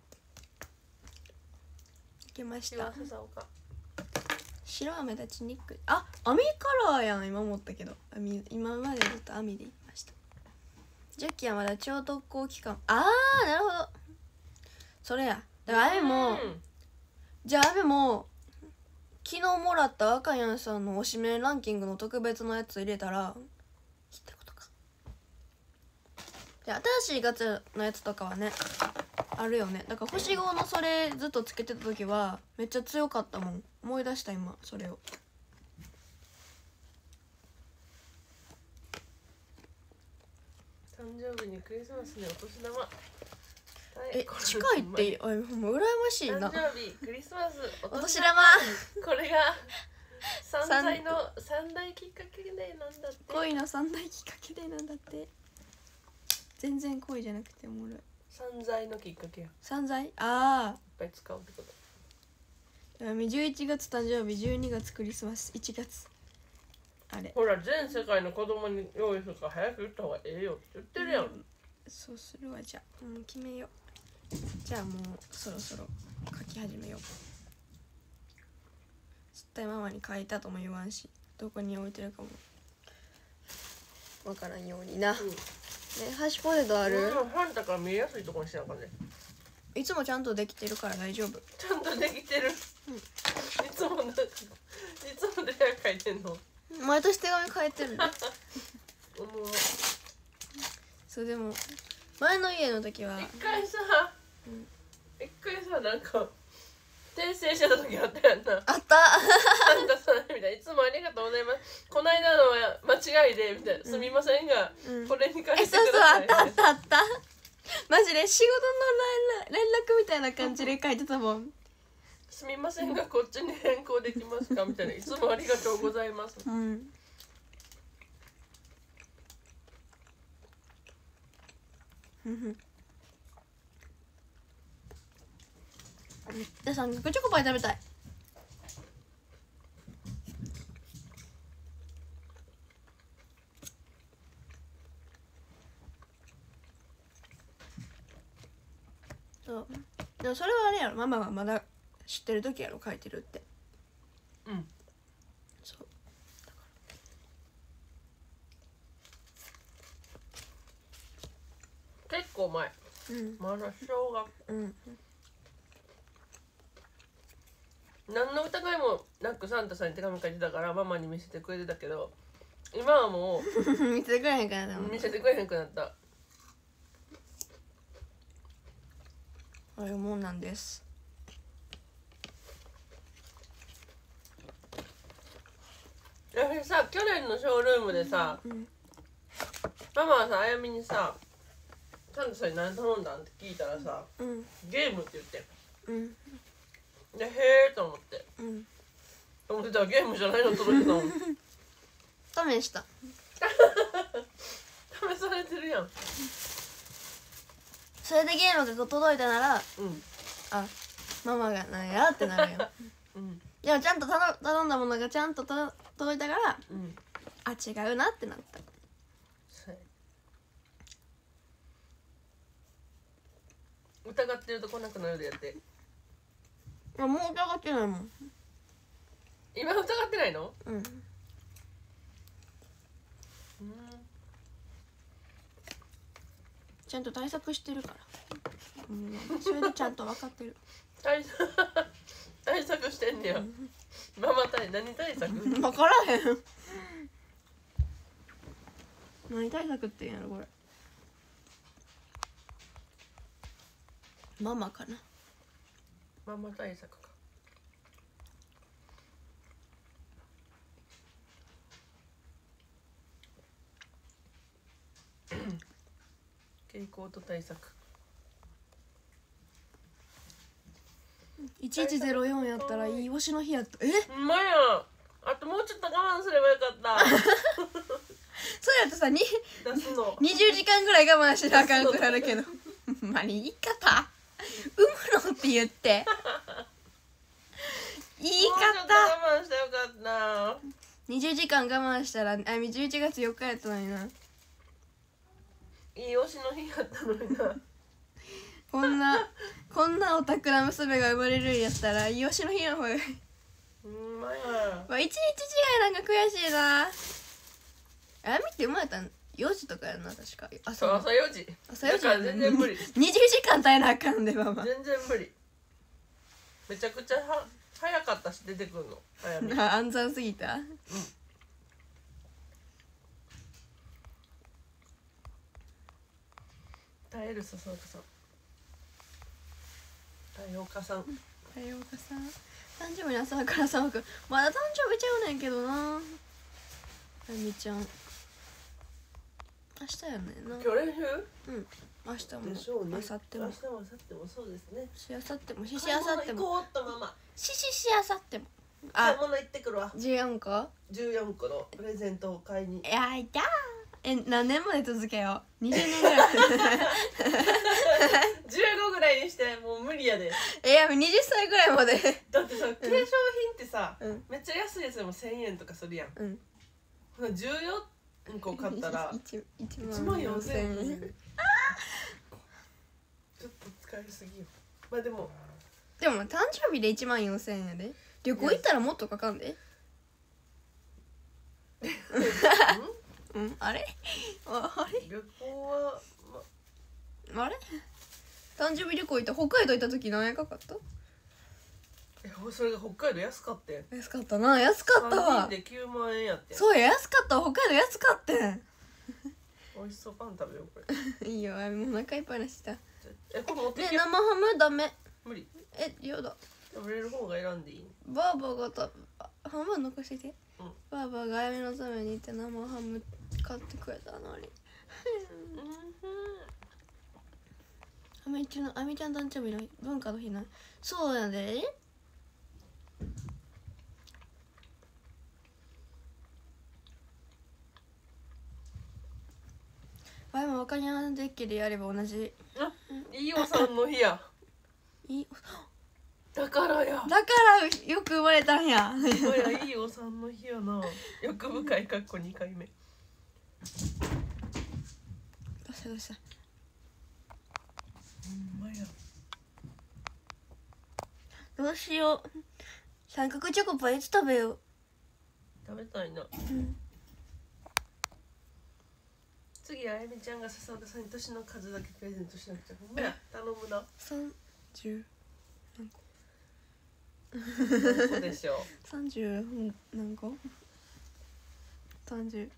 たいけまし日はた笹岡白飴立ちにくいあ網カラーやん今思ったけど網今までずっと網でいましたジャッキーはまだ超特攻期間あーなるほどそれやだからあれも、 うんじゃああれも昨日もらった若やんさんの推しメンランキングの特別のやつ入れたらいいってことかで新しいガチャのやつとかはねあるよねだから星ごのそれずっとつけてた時はめっちゃ強かったもん思い出した今それを誕生日にクリスマスにお年玉え近いってあほんま羨ましいな誕生日クリスマスおお年年玉玉これが三大の三大きっかけでなんだって恋の三大きっかけでなんだって全然恋じゃなくておもろい散財のきっかけやいっ散財あぱい使うってことあじゅういちがつ誕生日じゅうにがつクリスマスいちがつあれほら全世界の子供に用意するから早く言った方がええよって言ってるやん、 うんそうするわじゃあもう決めようじゃあもうそろそろ書き始めよう絶対ママに書いたとも言わんしどこに置いてるかもわからんようにな、ねハッシュポテトある、 うん、ファンタから見えやすいところにしなあかんねいつもちゃんとできてるから大丈夫ちゃんとできてる、うん、いつもなんかいつもで書いてんの毎年手紙書いてるねもうそうでも前の家の時は一回さ、 うん、 一回さなんか訂正してた時あったやんなあったサンタさんみたいないつもありがとうございますこの間のは間違いでみたいな、うん、すみませんが、うん、これに返してくださいえそうそうあったあったあったマジで仕事の連絡みたいな感じで書いてたもんすみませんがこっちに変更できますかみたいないつもありがとうございますうんで三角チョコパイ食べたいそうでもそれはあれやろママがまだ知ってる時やろ書いてるってうんそう結構前うんまだ小学うん何の疑いもなくサンタさんに手紙書いてたからママに見せてくれてたけど、今はも見せてくれへんからなう見せてくれへんくなった。 ああいうもんなんです。 私さ、去年のショールームでさ、 うんママはさ、あやみにさサンタさんに何頼んだんって聞いたらさ、 うんゲームって言ってうんで、へえと思ってうん思ってたらゲームじゃないの届いてたもん試した。 試されてるやん。 それでゲームが届いたなら、 うんあ、ママがなんやってなるよ。 うんでもちゃんと頼頼んだものがちゃんとと届いたから、 うんあ、違うなってなった。 そうや疑ってると来なくなるでやって。 あ、もう疑ってないもん。 今疑ってないの？ うん。 うんちゃんと対策してるから。うん、それでちゃんと分かってる。 対策対策してんねや。ママ対何対策？ 分からへん。何対策って言うんやろこれ。ママかな。 ママ対策か。蛍光と対策。 いちいちゼロよんやったらいい推しの日やった。え？ ほんまや。あともうちょっと我慢すればよかった。 そうやったさに出すの。 にじゅうじかんぐらい我慢しなあかんくなるけど。ほんまに言い方。産むのって言って。言いもうちょっと方。 我慢してよかった。 にじゅうじかん我慢したら、あみじゅういちがつよっかやったのにな。 いい推しの日やったのにな。 こんなこんなオタクな娘が生まれるんやったらいい推しの日の方がいい。 ほんまや。 まあ、一日違いなんか悔しいな。あやみって生まれたんよじとかやんな、確か。 そう、朝よじ。 朝よじだから全然無理。 にじゅうじかん耐えなあかんで、ママ。 全然無理。めちゃくちゃは早かったし出てくるの。早め。 あ、暗算すぎた。 耐えるささおかさん。耐えおかさん。 はようかさん。誕生日の朝からさまくん。まだ誕生日ちゃうねんけどな。あみちゃん。明日やねんな。 今日練習？ うん。明日も。 でしょうね。 明後日も。 明日も明後日もそうですね。 しあさっても。ししあさっても。 買い物行こうっとママ。 しししあさっても。 買いあ、 物行ってくるわ。 じゅうよんこじゅうよんこのプレゼントを買いに。 いやいたー。え、何年まで続けよう。にじゅうねんぐらい。 じゅうごぐらいにしてもう無理やで。 え、やはりにじゅっさいぐらいまで。 だってさ、化粧品ってさ、 うんめっちゃ安いやつでもせんえんとかするやん。 うん。 ほなじゅうよんこ買ったら一一いちまんよんせんえん。 円。 ちょっと使いすぎよ。まあでもでも誕生日でいちまんよんせんえんやで。旅行行ったらもっとかかんで。うん、あれああれ旅行は、ま、 あれ誕生日旅行行った北海道行った時何円かかった？ えそれが北海道安かってん。 安かったな。安かったさんにんわ。 できゅうまんえんやってん。 そうや、安かったわ。北海道安かったん。 美味しそう。パン食べようこれ。 いいよ、あもうお腹いっぱいなした。 えこれ持ってね、 きて。 生ハムダメ。 無理。 え、やだ。 食べれる方が選んでいい。 バーバーがた半分残してて、 うん、 バーバーがあやみのために行って生ハム買ってくれたのに。あみちゃんあみちゃん誕生日の文化の日な。そうやで。あやもわかりやすいデッキでやれば同じ。 あ、いいおさんの日や。 いいだからや。 だからよく生まれたんや。 ほんまや、いいおさんの日やな。欲深いかっこにかいめ。 どうしたどうした。 ほんまや。 どうしよう。三角チョコパイいつ食べよう。 食べたいな。 うん次あやみちゃんが笹岡さんに年の数だけプレゼントしなくちゃ。ほんまや、頼むな。 三十何個。 何個でしょう。 さんじゅう何個？さんじゅう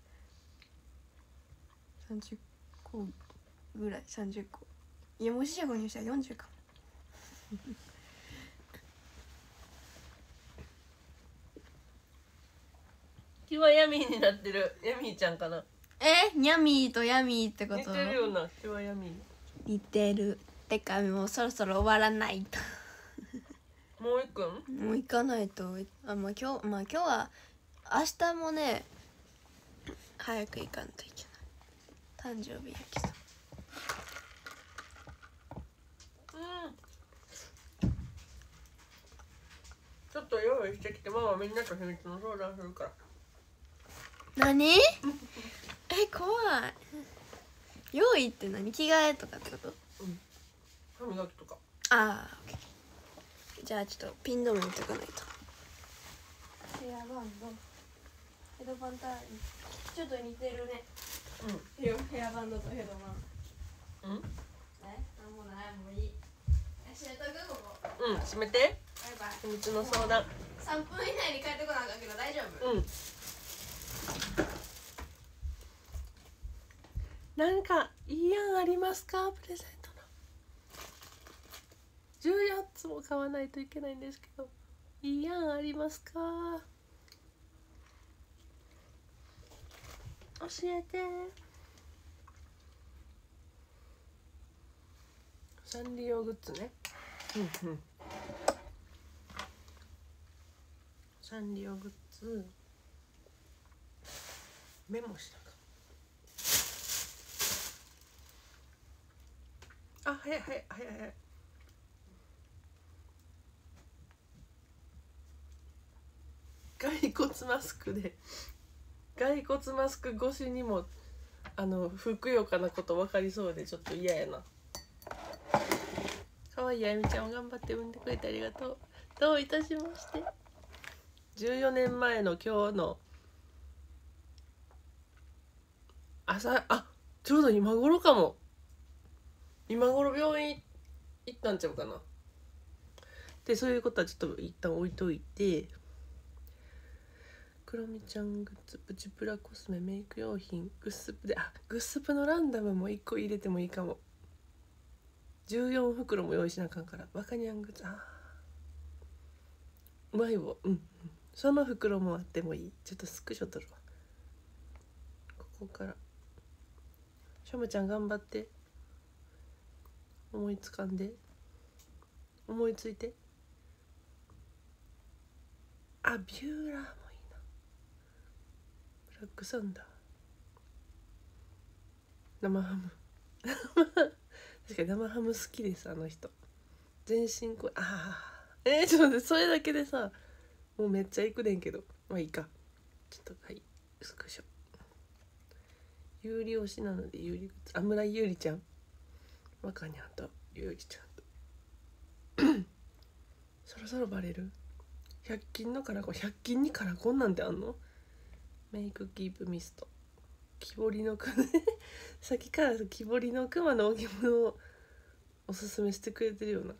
さんじゅっこぐらい。さんじゅっこ。いやもう四捨五入したらよんじゅうかも。 キワヤミーになってる。ヤミーちゃんかな。 えニャミーとヤミーってこ似と？ てるような。キワヤミー。 似てる。てかもうそろそろ終わらないと。 もう行くん？ もう行かないと。あまあ今日まあ今日は明日もね早く行かんといけない。誕生日やけど。 うん。ちょっと用意してきて、ママみんなと秘密の相談するから。 何？え怖い。用意って何？着替えとかってこと？ うん。歯磨きとか。 ああ、オッケー。じゃあちょっとピン止めにとかないと。ヘアバンド。ヘドバンターにちょっと似てるね。 うヘアヘアバンドとヘドバン。 ん。うん。 え？なんもないもういい。え、閉めとくここ。 うん、閉めて。 バイバイ。 秘密の相談。 さんぷん以内に帰ってこなあかんけど大丈夫？ うん。なんかいい案ありますか？プレゼントのじゅうよっつも買わないといけないんですけど、いい案ありますか？教えて。サンリオグッズね。うんうん。サンリオグッズメモしなか。あ、早い早い早い早い。骸骨マスクで骸骨マスク越しにもあのふくよかなこと分かりそうでちょっと嫌やな。かわいいあゆみちゃんを頑張って産んでくれてありがとう。どういたしまして。じゅうよねんまえの今日の朝、あ、ちょうど今頃かも。今頃病院行ったんちゃうかな。でそういうことはちょっと一旦置いといて、クロミちゃんグッズ、プチプラコスメ、メイク用品、グッスプで、あ、グッスプのランダムもいっこ入れてもいいかも。じゅうよんふくろも用意しなあかんから。バカニャングッズ、あうまい棒、うん、うん、その袋もあってもいい。ちょっとスクショ撮るわ。ここからしょもちゃん頑張って。思いつかんで、思いついて。あ、ビューラーもいいな。ブラックサンダー、生ハム確かに生ハム好きです。あの人全身こう、ああえー、ちょっと待って、それだけでさもうめっちゃいくねんけど、まあいいか。ちょっとはいスクショ。有利推しなので有利グッズ、あむらゆりちゃん、若にゃんとゆりちゃんとそろそろバレる。ひゃく均のカラコン、ひゃく均にカラコンなんてあんの？メイクキープミスト、木彫りのクさっきから木彫りのクマの置物をおすすめしてくれてるような。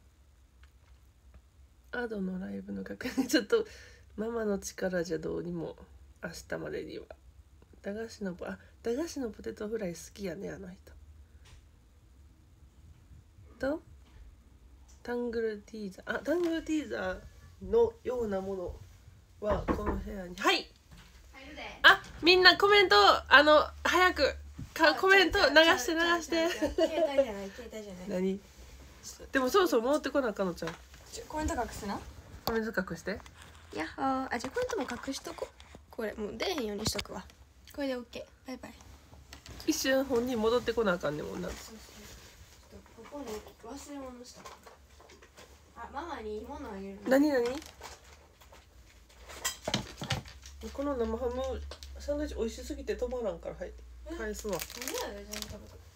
アドのライブの確認ちょっとママの力じゃどうにも明日までには。駄菓子のポあ駄菓子のポテトフライ好きやねあの人。とタングルティーザー、あタングルティーザーのようなものはこの部屋に。はい。あ、みんなコメントあの早くかコメント流して流して。 携帯じゃない携帯じゃない。 何？でもそろそろ戻ってこなあかんのちゃう？ コメント隠すな。 コメント隠して。 やっほー。あ、じゃあコメントも隠しとこう。これもう出えへんようにしとくわ。これで OK。バイバイ。 一瞬本人戻ってこなあかんねんもんな。 そうそう。ちょっとここに忘れ物した。あ、ママにいいものあげる。 何何？この生ハムサンドイッチ美味しすぎて止まらんから、はい返すわ。 何やでちゃんと食べ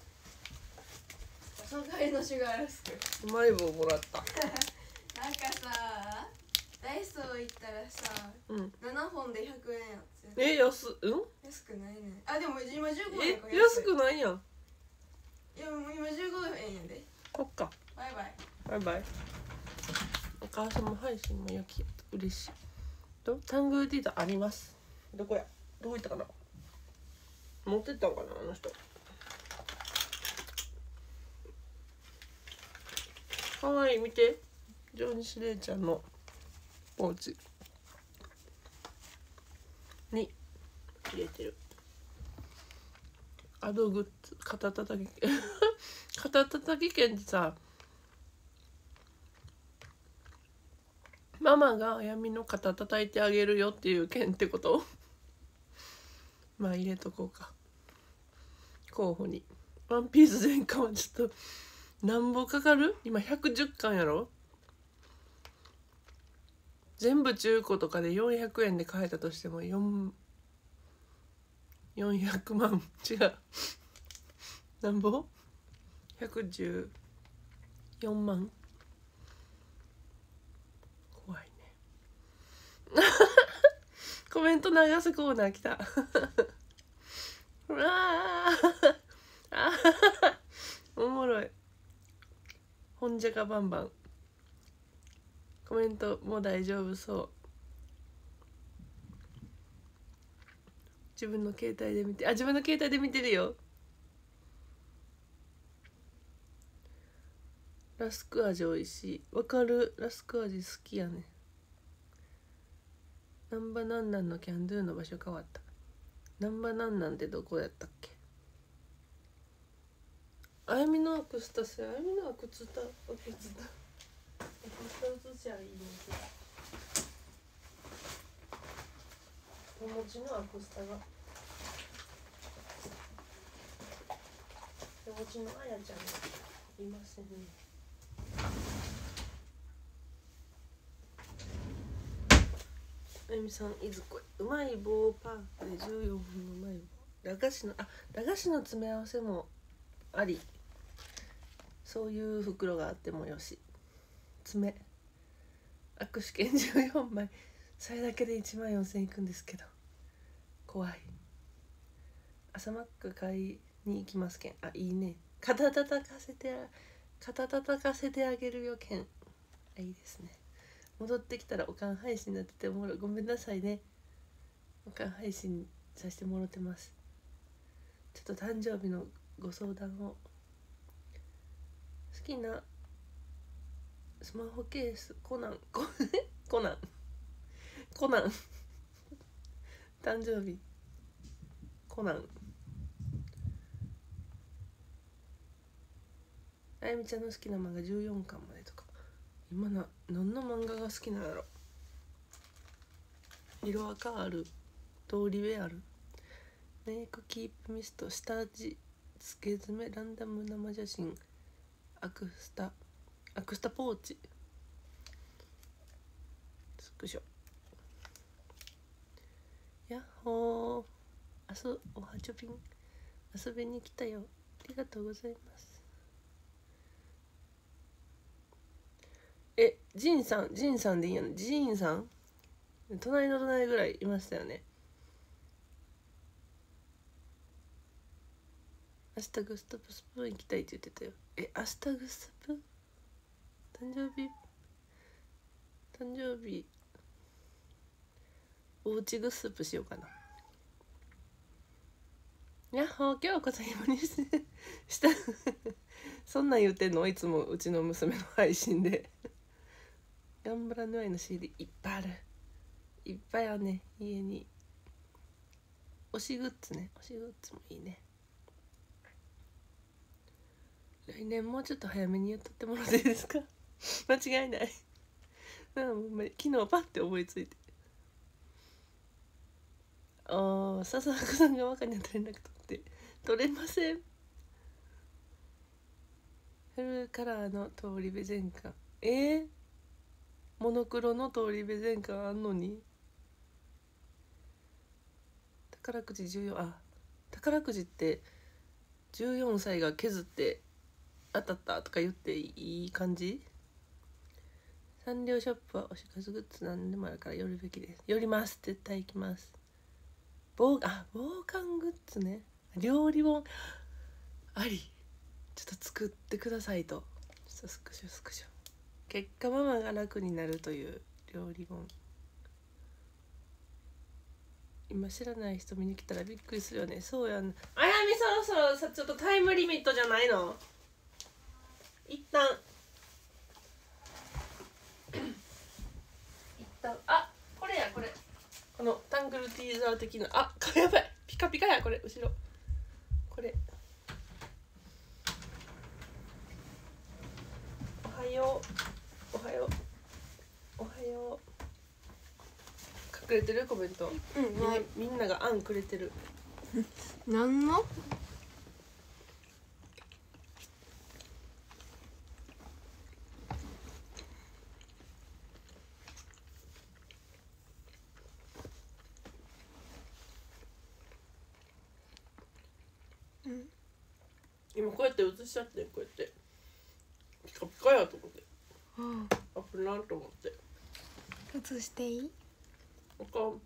た。その代わりのシュガーラスク。 うまい棒もらった。 なんかさ、ダイソー行ったらさ、 うん。 ななほんでひゃくえんやつ。 え、安うん？ 安くないね。あ、でも今じゅうごえんえか、 安くないやん。 いやもう今じゅうごえんやで。 そっか。 バイバイ。 バイバイ。お川様配信も良きやった嬉しいとタングーティータあります。どこやどこ行ったかな、持ってったのかなあの人。かわいい見て上西玲ちゃんのポーチに入れてる。アドグッズ肩たたき肩たたき券ってさ、ママがあやみの肩たたいてあげるよっていう券ってことまあ入れとこうか候補に。ワンピース全巻はちょっとなんぼかかる？今ひゃくじゅっかんやろ。全部中古とかでよんひゃくえんで買えたとしてもよん よんひゃくまん違うなんぼひゃくじゅうよんまん。怖いねコメント流すコーナー来たうわあおもろい。本じゃかバンバンコメントもう大丈夫そう。自分の携帯で見て、あ自分の携帯で見てるよ。ラスク味おいしい。わかる、ラスク味好きやね。ナンバナンナンのキャンドゥの場所変わった。ナンバナンナンってどこやったっけ。あやみのアクスタス、あやみのアクスタアクスタアクスタ写しゃいいんですよ。お餅のアクスタがお餅のあやちゃんがいませんね。あゆみさんいずこうまい棒パークでじゅうよんほんのうまい棒。駄菓子のあ駄菓子の詰め合わせもあり。そういう袋があってもよし。詰め握手券じゅうよんまい、それだけでいちまんよんせんえんいくんですけど怖い。朝マック買いに行きますけん。あいいね。肩たたかせて肩たたかせてあげるよけん。あいいですね。戻ってきたらおかん配信になってておもろい。ごめんなさいね。おかん配信させてもらってます。ちょっと誕生日のご相談を。好きなスマホケースコナンココナンコナン誕生日コナン。あやみちゃんの好きな漫画じゅうよんかんまでとか。今な何の漫画が好きなんやろ。色赤ある、通り部ある、メイクキープミスト、下地付け爪、ランダム生写真、アクスタアクスタポーチ、スクショ。やっほー、あそおはちょぴん遊びに来たよ。ありがとうございます。えジンさんジンさんでいいやん。ジンさん隣の隣ぐらいいましたよね。明日グスタプスプーン行きたいって言ってたよ。え明日グスタプ誕生日誕生日おうちグスープしようかな。やっほー今日こそ芋にしてしたそんなん言ってんのいつもうちの娘の配信でガンバラヌアイの シーディー いっぱいある。いっぱいあるね家に。推しグッズね、推しグッズもいいね。来年もうちょっと早めに言っとってもらっていいですか間違いないなん昨日パッて思いついて。ああ笹岡さんが若になった連絡取って取れません。フルカラーの通り部全巻。えー、モノクロの通り部全巻あんのに。宝くじじゅうよん、あ宝くじってじゅうよんさいが削って当たったとか言っていい感じ。サンリオショップは推し活グッズ何でもあるから寄るべきです。寄ります、絶対行きます。防あ防寒グッズね、料理本あり。ちょっと作ってくださいと。ちょっとスクショスクショ結果ママが楽になるという料理本。今知らない人見に来たらびっくりするよね。そうやん、ね、あやみそろそろさちょっとタイムリミットじゃないの。一旦一旦あこれやこれこのタングルティーザー的なあやばいピカピカやこれ後ろこれおはようおはようおはよう隠れてるコメント、 うん、ない。 みんながあんくれてる。 なんのうん、 今こうやって映しちゃってこうやってピカピカやと思ってあ危ないと思って映していい？ あかん。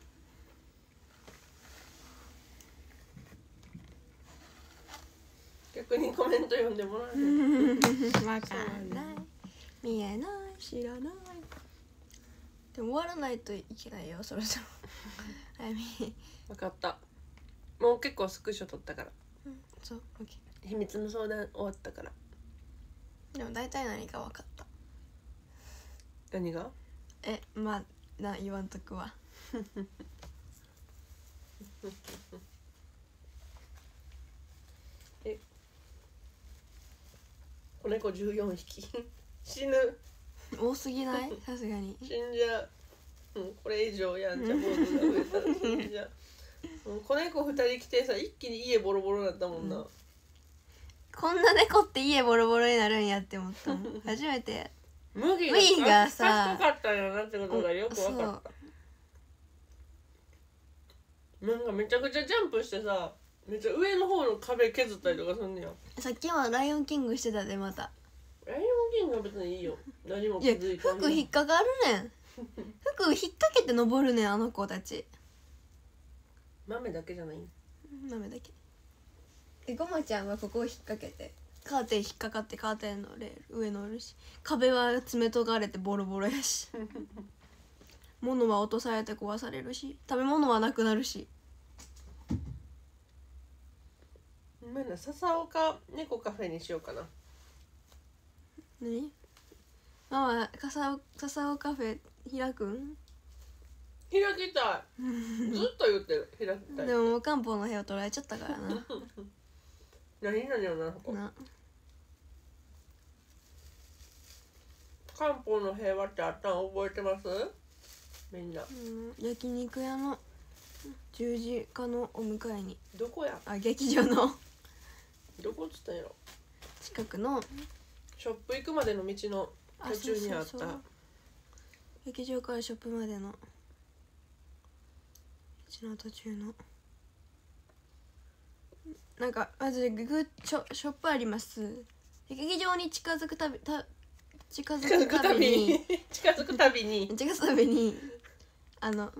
逆にコメント読んでもらえるわかんない見えない知らないでも終わらないといけないよそろそろあやみ分かった。もう結構スクショ撮ったから、 うん、そう、オッケー。秘密の相談終わったから。 ーでも大体何か分かった。 何が？ え、まあな言わんとくわえ子猫じゅうよんひき死ぬ。 多すぎない？さすがに死んじゃう、うん、これ以上やんちゃモードが増えたら死んじゃううん、子猫ふたり来てさ一気に家ボロボロになったもんな、うん、 こんな猫って家ボロボロになるんやって思ったもん初めて麦麦がさ賢かったんやなってことがよく分かった。なんかめちゃくちゃジャンプしてさめっちゃ上の方の壁削ったりとかすんねや。 さっきはライオンキングしてたでまた。 ライオンキングは別にいいよ。何も気いやづいたん服引っかかるねん服引っ掛けて登るねんあの子たち。 豆だけじゃないん？ 豆だけ。えごまちゃんはここを引っ掛けてカーテン引っかかってカーテンのレール上乗るし壁は爪とがれてボロボロやし物は落とされて壊されるし食べ物はなくなるし。 まだ笹岡猫カフェにしようかな。 何？ママ笹尾笹尾カフェ開くん？ 開きたいずっと言ってる開きたい。 でももう漢方の部屋取られちゃったからな何々よなこな漢方の平和ってあったん覚えてますみんな？ うん焼肉屋の十字架のお迎えにどこやあ劇場のどこっつったんやろ。 近くのショップ行くまでの道の途中にあった。 そうそうそう劇場からショップまでの道の途中のなんかまずググショショップあります。劇場に近づくたびた近づくたびに近づくたびに近づくたびにあの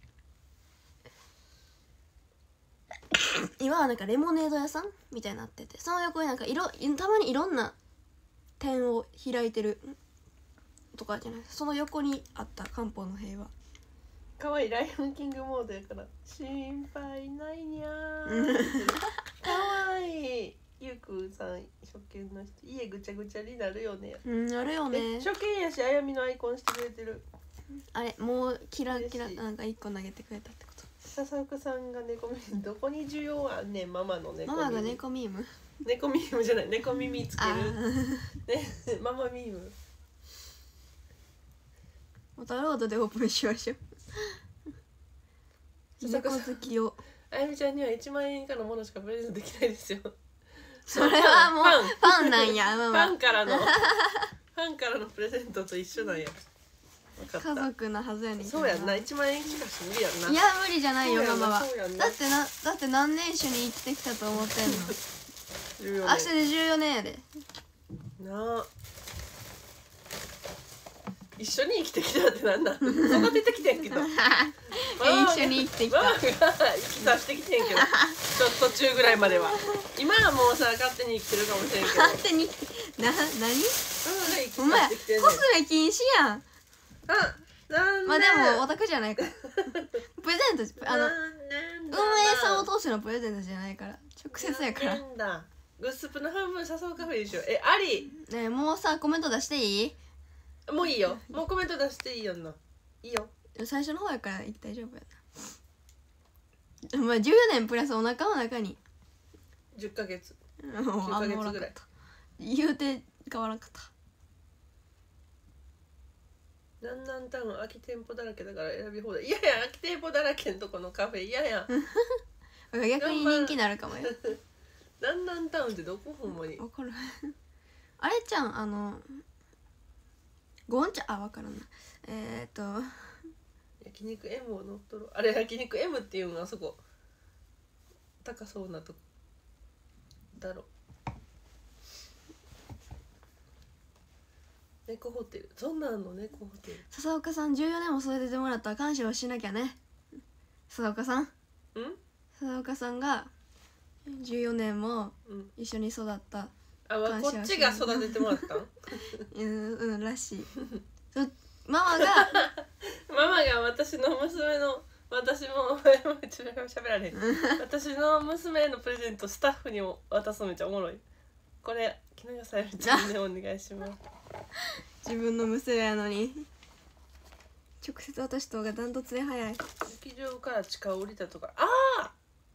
今はなんかレモネード屋さんみたいになっててその横になんかいろたまにいろんな店を開いてるとかじゃないその横にあった漢方の平和。 かわいいライオンキングモードやから心配ないにゃーかわいいゆうくさん初見の人家ぐちゃぐちゃになるよね。 うんあるよね。 初見やしあやみのアイコンしてくれてる。 あれもうキラキラなんか一個投げてくれたってこと。 笹岡さんが猫耳どこに需要あんねんママの猫耳。 ママが猫ミーム猫ミームじゃない猫耳つけるねママミーム。 モタロードでオープンしましょう猫好きを。 あやみちゃんにはいちまん円以下のものしかプレゼントできないですよ。 それはもうファンなんやママ。 ファンからのファンからのプレゼントと一緒なんや。分かった。 家族のはずやねんけどそうやんな。いちまん円しか無理やんな。 いや無理じゃないよママは。だだってなだって何年一緒に生きてきたと思ってんのじゅうよねん明日でじゅうよねんやでなあ。 一緒に生きてきたってなんなん育ててきてんけどママが一緒に生きてきたママが生きさせてきてんけどちょっと途中ぐらいまでは今はもうさ勝手に生きてるかもしれんけど勝手にな何ママが生きお前させてきてんねんコスメ禁止やん。 あなんでまあでもオタクじゃないからプレゼントあの運営さんを通してのプレゼントじゃないから直接やからなんだグッスプの半分誘うカフェでしょえありねえもうさコメント出していい？ もういいよもうコメント出していいよないいよ最初の方やから大丈夫やな。まあじゅうよねんプラスお腹の中にじゅっかげつもうきゅうかげつぐらい言うて変わらんかった。 南南タウン空き店舗だらけだから選び放題いやいや空き店舗だらけのとこのカフェ嫌や逆に人気になるかもよ。 南南タウンってどこほんまに分かるあれちゃんあのゴンちゃんあ分からんなえー、っと焼肉 M を乗っ取ろうあれ焼肉 M っていうのあそこ高そうなとこだろ猫ホテルそんなんの猫ホテル笹岡さんじゅうよねんも育ててもらったら感謝をしなきゃね。笹岡さんん笹岡さんがじゅうよねんもうん一緒に育ったあわこっちが育ててもらったんうんうんらしいそママがママが私の娘の私もちょっと喋られへん私の娘のプレゼントスタッフにも渡すのめっちゃおもろいこれ木永さゆりちゃんでお願いします自分の娘やのに直接渡した方がダントツで早い。 劇場から地下降りたとかああ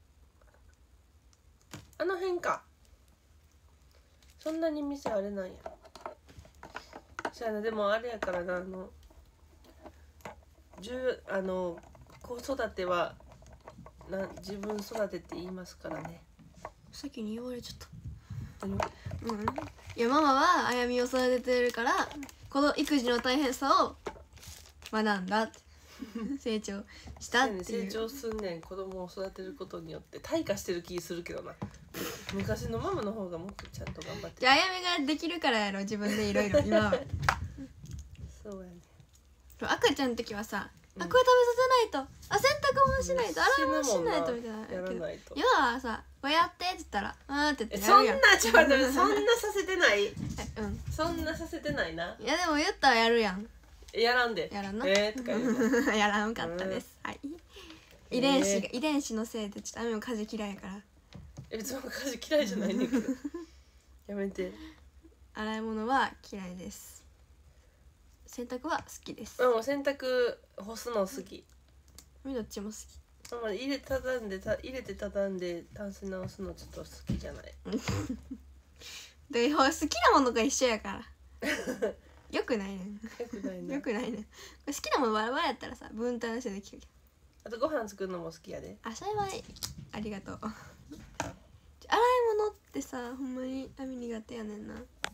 あの辺かそんなに店あれなんやそやなでもあれやからなあの十あの子育てはな自分育てって言いますからね先に言われちゃった何うんいやママはあやみを育ててるからこの育児の大変さを学んだって成長したっていう成長すんねん子供を育てることによって退化してる気するけどな昔のママの方がもっとちゃんと頑張ってじゃああやみができるからやろ自分でいろいろ今はそうやね赤ちゃんの時はさ、 うんあこれ食べさせないとあ洗濯もしないと洗い物しないとみたいなやらないと今はさこうやってって言ったらあーって言ってそんなやるやんちょっと待ってそんなさせてないえうんそんなさせてないないやでも言ったらやるやんやらんでやらんなえーとか言うのやらんかったです、はい遺伝子が、遺伝子のせいでちょっとあみも家事嫌いやからえ別に家事嫌いじゃないねんけどやめて洗い物は嫌いです。洗濯は好きです。 ママ洗濯干すの好きみどっちも好き。 ママ入れ畳んでた入れて畳んでタンス直すのちょっと好きじゃないで好きなものが一緒やからよくないねんよくないなよくないねん好きなものバラバラやったらさ分担してできるけどあとご飯作るのも好きやであそれはありがとう洗い物ってさほんまにあみ苦手やねんな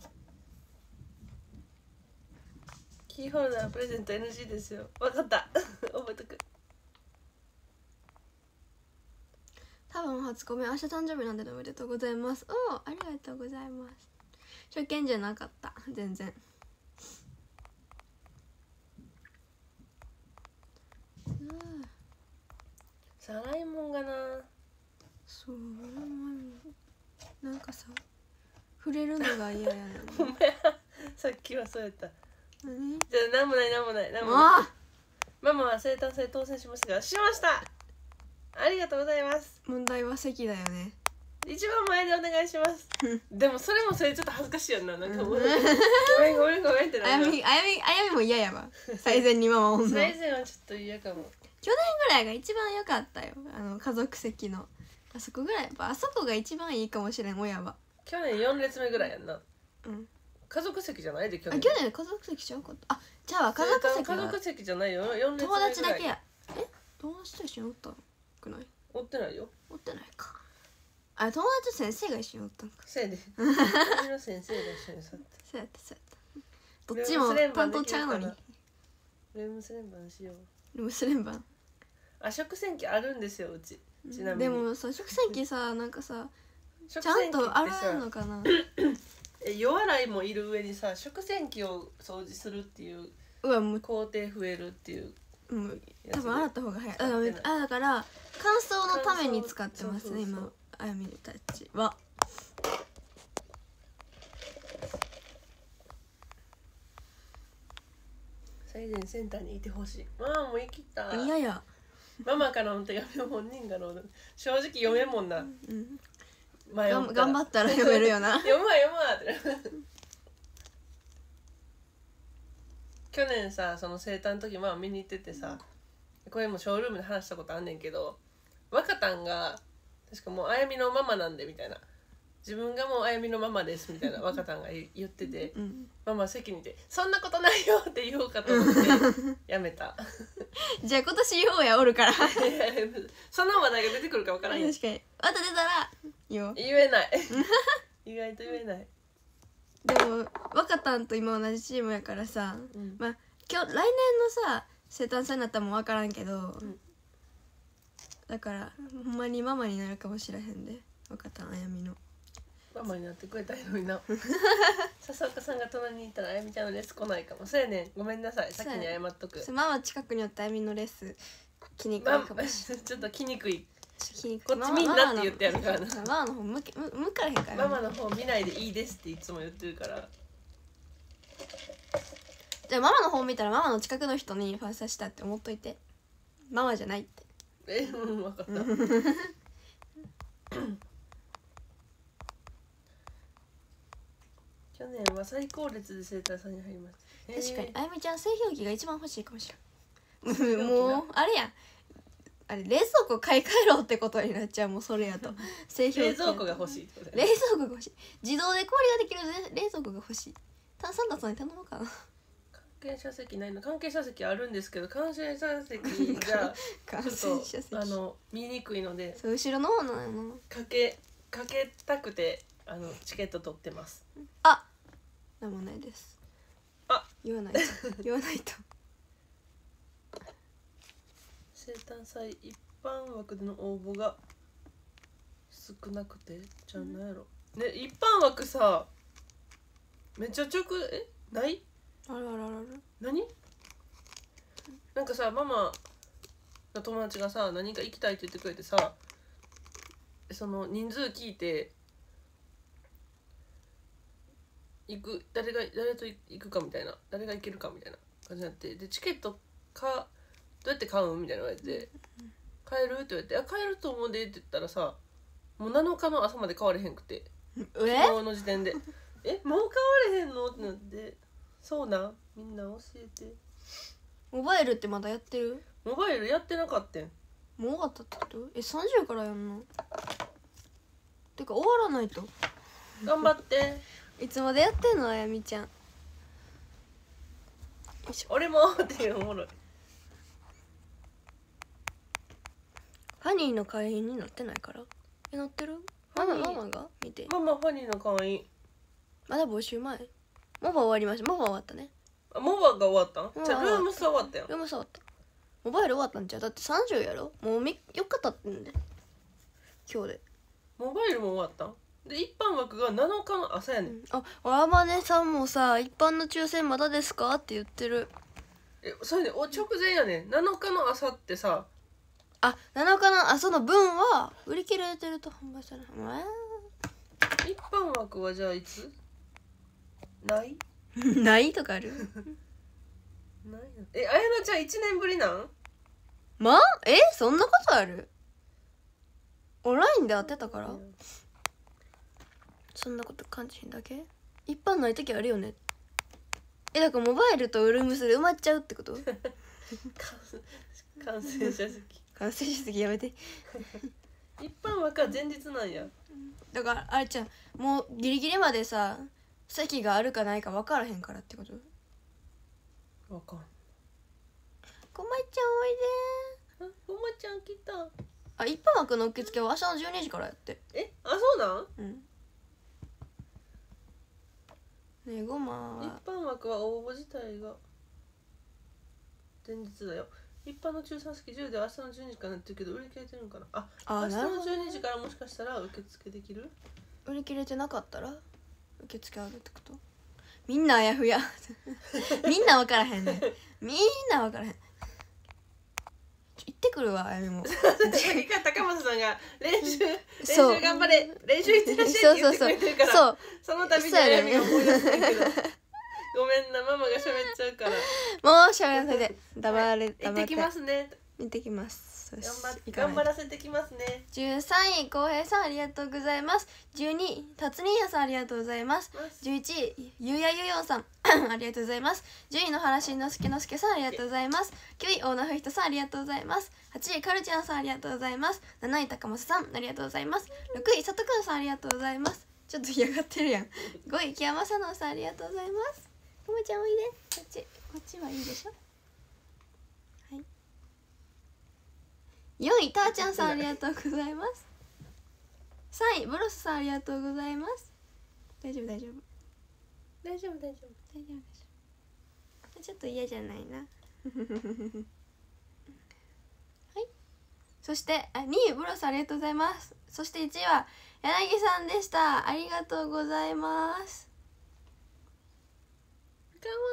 キーホルダープレゼント エヌジー ですよ分かった覚えとく多分初コメ明日誕生日なんでおめでとうございますおーありがとうございます初見じゃなかった全然洗い物がなそうなんかさ触れるのが嫌やねんごめんさっきはそうやった何じゃあ何もない何もない何もないあママは生誕祭当選しましたがしましたありがとうございます問題は席だよね一番前でお願いしますでもそれもそれちょっと恥ずかしいよななんかごめんごめんごめんってあやなるみあやみあやみも嫌やわ最善にママおんの去年最前はちょっと嫌かもぐらいが一番良かったよあの家族席のあそこぐらいやっぱあそこが一番いいかもしれん親は去年よん列目ぐらいやんなうん家族席じゃないで去あ年去年家族席ちゃうかったあじゃあ家族席は家族席じゃないよよん列目ぐ友らい達だけやえ友達と一緒におったくない追ってないよおってないかあ友達と先生が一緒におったんかせいで私の先生が一緒に去ってそうやったそうやったどっちも担当ちゃうのにルームス連番しようルームス連番あ食洗機あるんですようちちなみにでもさ食洗機さなんかさちゃん食洗機ってと洗えるさのかなえ夜洗いもいる上にさ食洗機を掃除するっていううわもう工程増えるっていうもうやつで多分洗った方が早い。 使ってないあだから乾燥のために使ってますね乾燥そうそうそう今あやみたちは。 最前センターにいてほしい。まあもう生きたいやいや、 ママからの手紙を本人がの正直読めんもんな。 うん、 迷ったらがん頑張ったら読めるよな読むわ読むわって去年さその生誕の時まあ見に行っててさ、これもショールームで話したことあんねんけど、若たんが確かもうあやみのママなんでみたいな、自分がもうあやみのママですみたいな若たんが言ってて、 うん、 ママ席にいてそんなことないよって言おうかと思ってやめたじゃあ今年言おうやおるから確かその話題が出てくるか分からんよ。 にまた出たら言おう。 言えない意外と言えない。 でも若たんと今同じチームやからさ、 うん、 まあ今日来年のさ生誕祭になったらもう分からんけど、 んだからほんまにママになるかもしれへんで若たんあやみのママになってくれたらいいのにな笹岡さんが隣にいたらあやみちゃんのレス来ないかも。そうやねん、ごめんなさい、先に謝っとく。 ママ近くにおってあやみのレス気にくいまかもしれんちょっと来にくい。 気にくいこっち見んなって言ってやるからな。 ママの方向け向向かれへんからママの方見ないでいいですっていつも言ってるから。 じゃあママの方見たらママの近くの人にファンサしたって思っといて、ママじゃないって。 えうん分かった去年は最高列で生誕祭に入りました。 確かにえーあやみちゃん製氷機が一番欲しいかもしれん氷機なもうあれやん、あれ冷蔵庫買い替えろってことになっちゃう。もうそれやと製氷機冷蔵庫が欲しいってことだ冷よね。 蔵庫が欲しい、自動で氷ができる冷蔵庫が欲しい。炭酸脱に頼もうかな。 関係者席ないの。関係者席あるんですけど関係者席じゃ感ちょっ染者席とあの見にくいので、 そう後ろの方なのよかけかけたくてあのチケット取ってます。 な。あなんもないです。 あ言わないと言わないと生誕祭一般枠での応募が少なくてじゃあ何やろ、ね、一般枠さめっちゃ直えないあらららら何なんかさママの友達がさ何か行きたいって言ってくれてさ、その人数聞いて行く誰が誰と行くかみたいな、誰が行けるかみたいな感じになって、でチケットかどうやって買うんみたいな言われて、買えるって言われて、あ買えると思うでって言ったらさ、もうなのかの朝まで買われへんくて、 え昨日の時点でえもう買われへんのってなって、そうなんみんな教えて。 モバイルってまだやってる？ モバイルやってなかったん。 もう終わったってこと？えさんじゅうからやんの？てか終わらないと。 頑張っていつまでやってんのあやみちゃん。よいしょ。 俺もっていうおもろい。 ファニーの会員になってないから。えなってる？ママママが見て。 ママファニーの可愛い。 まだ募集前。モバ終わりました。モバ終わったね。 あモバが終わったん？ うんじゃあルームス終わったよ。 ルームス終わった。モバイル終わったんちゃう？だってさんじゅうやろ。もうよっか経ってんで今日で。 モバイルも終わったんで、一般枠がなのかの朝やねん、 うん、あわまねさんもさ一般の抽選まだですかって言ってる。 えそれねお直前やねん。なのかの朝ってさ、 あなのかのあその分は売り切れてると販売される。 一般枠はじゃあいつないないとかあるないな。えあやなちゃんいちねんぶりなん？ まえそんなことある？オンラインで会ってたからそんなこと感じひんだけ。一般ない時あるよね。えだからモバイルとルームスで埋まっちゃうってこと？ 感染者席感染者席やめて一般枠は前日なんや。 だからあれちゃんもうギリギリまでさ席があるかないか分からへんからってこと？ わかん。 こまちゃんおいであごまちゃん来た。 ー。あ一般枠の受付は明日のじゅうにじからやって。 えあそうなんうんねえごま一は般枠は応募自体が前日だよ。一般の抽選式じゅうで明日のじゅうにじからなってるけど売り切れてるのかな。ああ明日のなるほどねじゅうにじからもしかしたら受付できる。 売り切れてなかったら受付あるってこと？ みんなあやふやみんな分からへんねんみんな分からへん。行ってくるわあやみも次から高松さんが練習練そう習頑張れ練習行ってらっしゃいって言ってくれてるからそうその度にあやみが思い出すんだけどごめんなママが喋っちゃうからもうしゃべらせて黙れ行っ黙っててきますね行ってきます。 頑張っ行かない頑張らせてきますね。 じゅうさんいこうへいさんありがとうございます。じゅうにいたつにやさんありがとうございます。じゅういちいゆうやゆよんさんありがとうございます。じゅういの原しんのすけのすけさんありがとうございます。きゅうい大野ふひとさんありがとうございます。はちいかるちゃんさんありがとうございます。なない高松さんありがとうございます。ろくいさとくんさんありがとうございます。ちょっと嫌がってるやん。ごい木山さのさんありがとうございます。ともちゃんおいで。こっちこっちはいいでしょ。よんいたーちゃんさんありがとうございます。さんいブロスさんありがとうございます。大丈夫大丈夫大丈夫大丈夫大丈夫大丈夫。ちょっと嫌じゃないなはい。そしてあにいブロスありがとうございます。そしていちいは柳さんでした。ありがとうございます。 かわ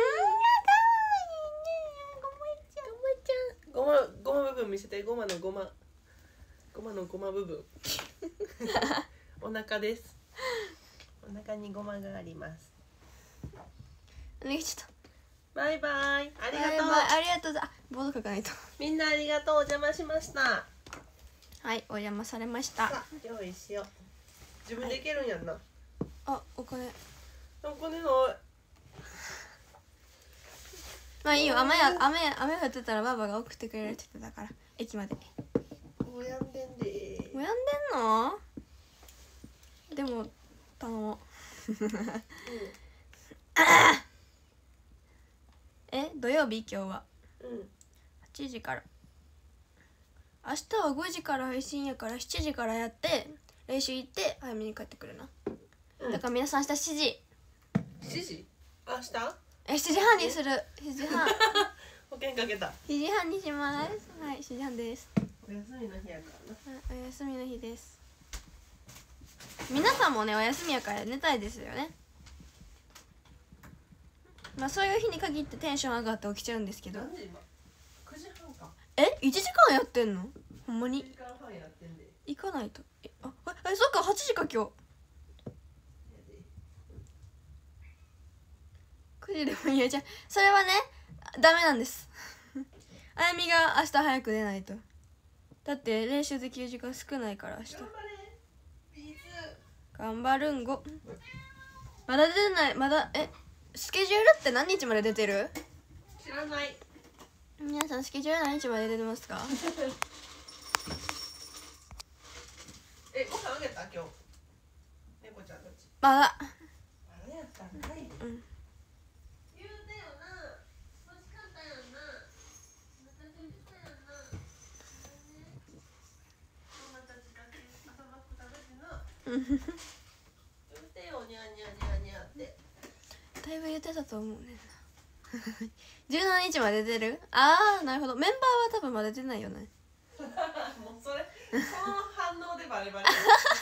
いいごまごま部分見せて。ごまのごまごまのごま部分お腹です。お腹にごまがあります。 お願いちょっとバイバイありがとう。 バイバイありがとうございます。あボード書かないと。 みんなありがとう。お邪魔しました。 はいお邪魔されました。 さあ用意しよう。自分でいけるんやんな、はい、 あお金お金ない。 まあいいよ。雨や雨や雨降ってたらババが送ってくれるって言ってたから駅まで。 もうやんでんでもうやんでんの？でも頼もう、うん、え土曜日今日は、うん、はちじから。明日はごじから配信やからしちじからやって練習行って早めに帰ってくるな、うん、だから皆さん明日しちじしちじ明日えしちじはんにする。しちじはん保険かけた。 しちじはんにします。はいしちじはんです。 お休みの日やからな。 お休みの日です。皆さんもねお休みやから寝たいですよね。まあそういう日に限ってテンション上がって起きちゃうんですけど。 何時今くじはんか。 えいちじかんやってんの？ほんまにいちじかんはんやってんで。 行かないと。えあえそっかはちじか今日。くじでもいいや。じゃあそれはねダメなんですあやみが明日早く出ないと。だって練習できる時間少ないから明日。頑張るんご。まだ出てない。まだえスケジュールって何日まで出てる？ 知らない。 皆さんスケジュール何日まで出てますか？ えご飯あげた今日。猫ちゃんたち。 まだ。 あれやったんかい。うん。言うてよな。欲しかったやんな。お腹空いてたやんな。ママたちだけ朝マック食べてな。言うてよにゃにゃにゃにゃって。 だいぶ言ってたと思うねんなじゅうしちにちまで出てる。ああなるほど。メンバーは多分まだ出てないよねもうそれその反応でバレバレ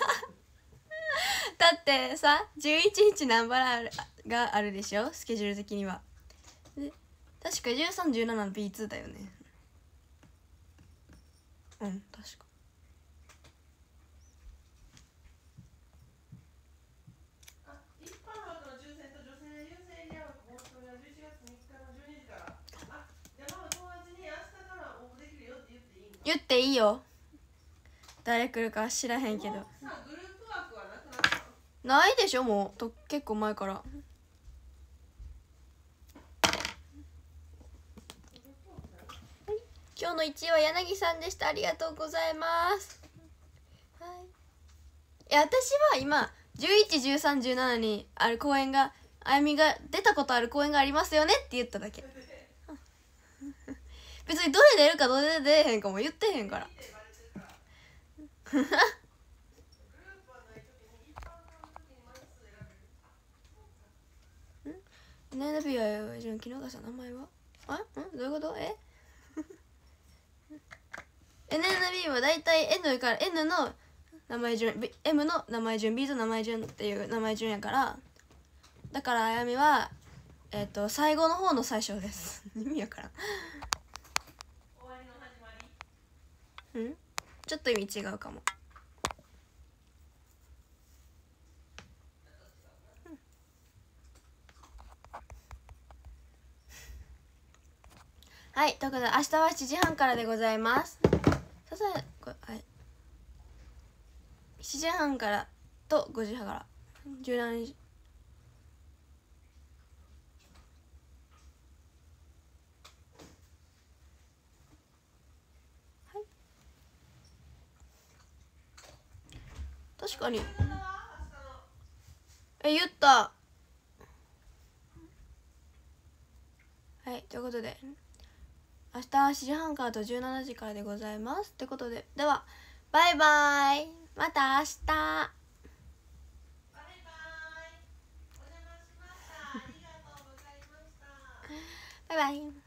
だってさじゅういちにちナンバーがあるでしょスケジュール的には。で確かじゅうさん、じゅうななの ビーツー だよね。うん確か。言っていいよ。誰来るか知らへんけど。ないでしょもうと結構前から。今日のいちいは柳さんでした。ありがとうございます。はい。いや私は今じゅういち、じゅうさん、じゅうななにある公演があやみが出たことある公演がありますよねって言っただけ別にどれ出るかどれ出えへんかも言ってへんからん エヌエヌビー は純木のさん名前はあんどういうこと？えエヌエヌビー はだいたい N から N の名前順 M の名前順 B の名前順っていう名前順やからだからあやみはえっ、と最後の方の最初です意味わからん。 終わりの始まり。 うんちょっと意味違うかも。はい、ということで明日はしちじはんからでございます。ささこれ、はい、しちじはんからとごじはんからじゅうしちじはい確かにえ言ったはいということで明日はしちじはんからとじゅうしちじからでございますってことで、ではバイバイ、また明日。 バイバイ。お邪魔しました。ありがとうございました。 バイバイ。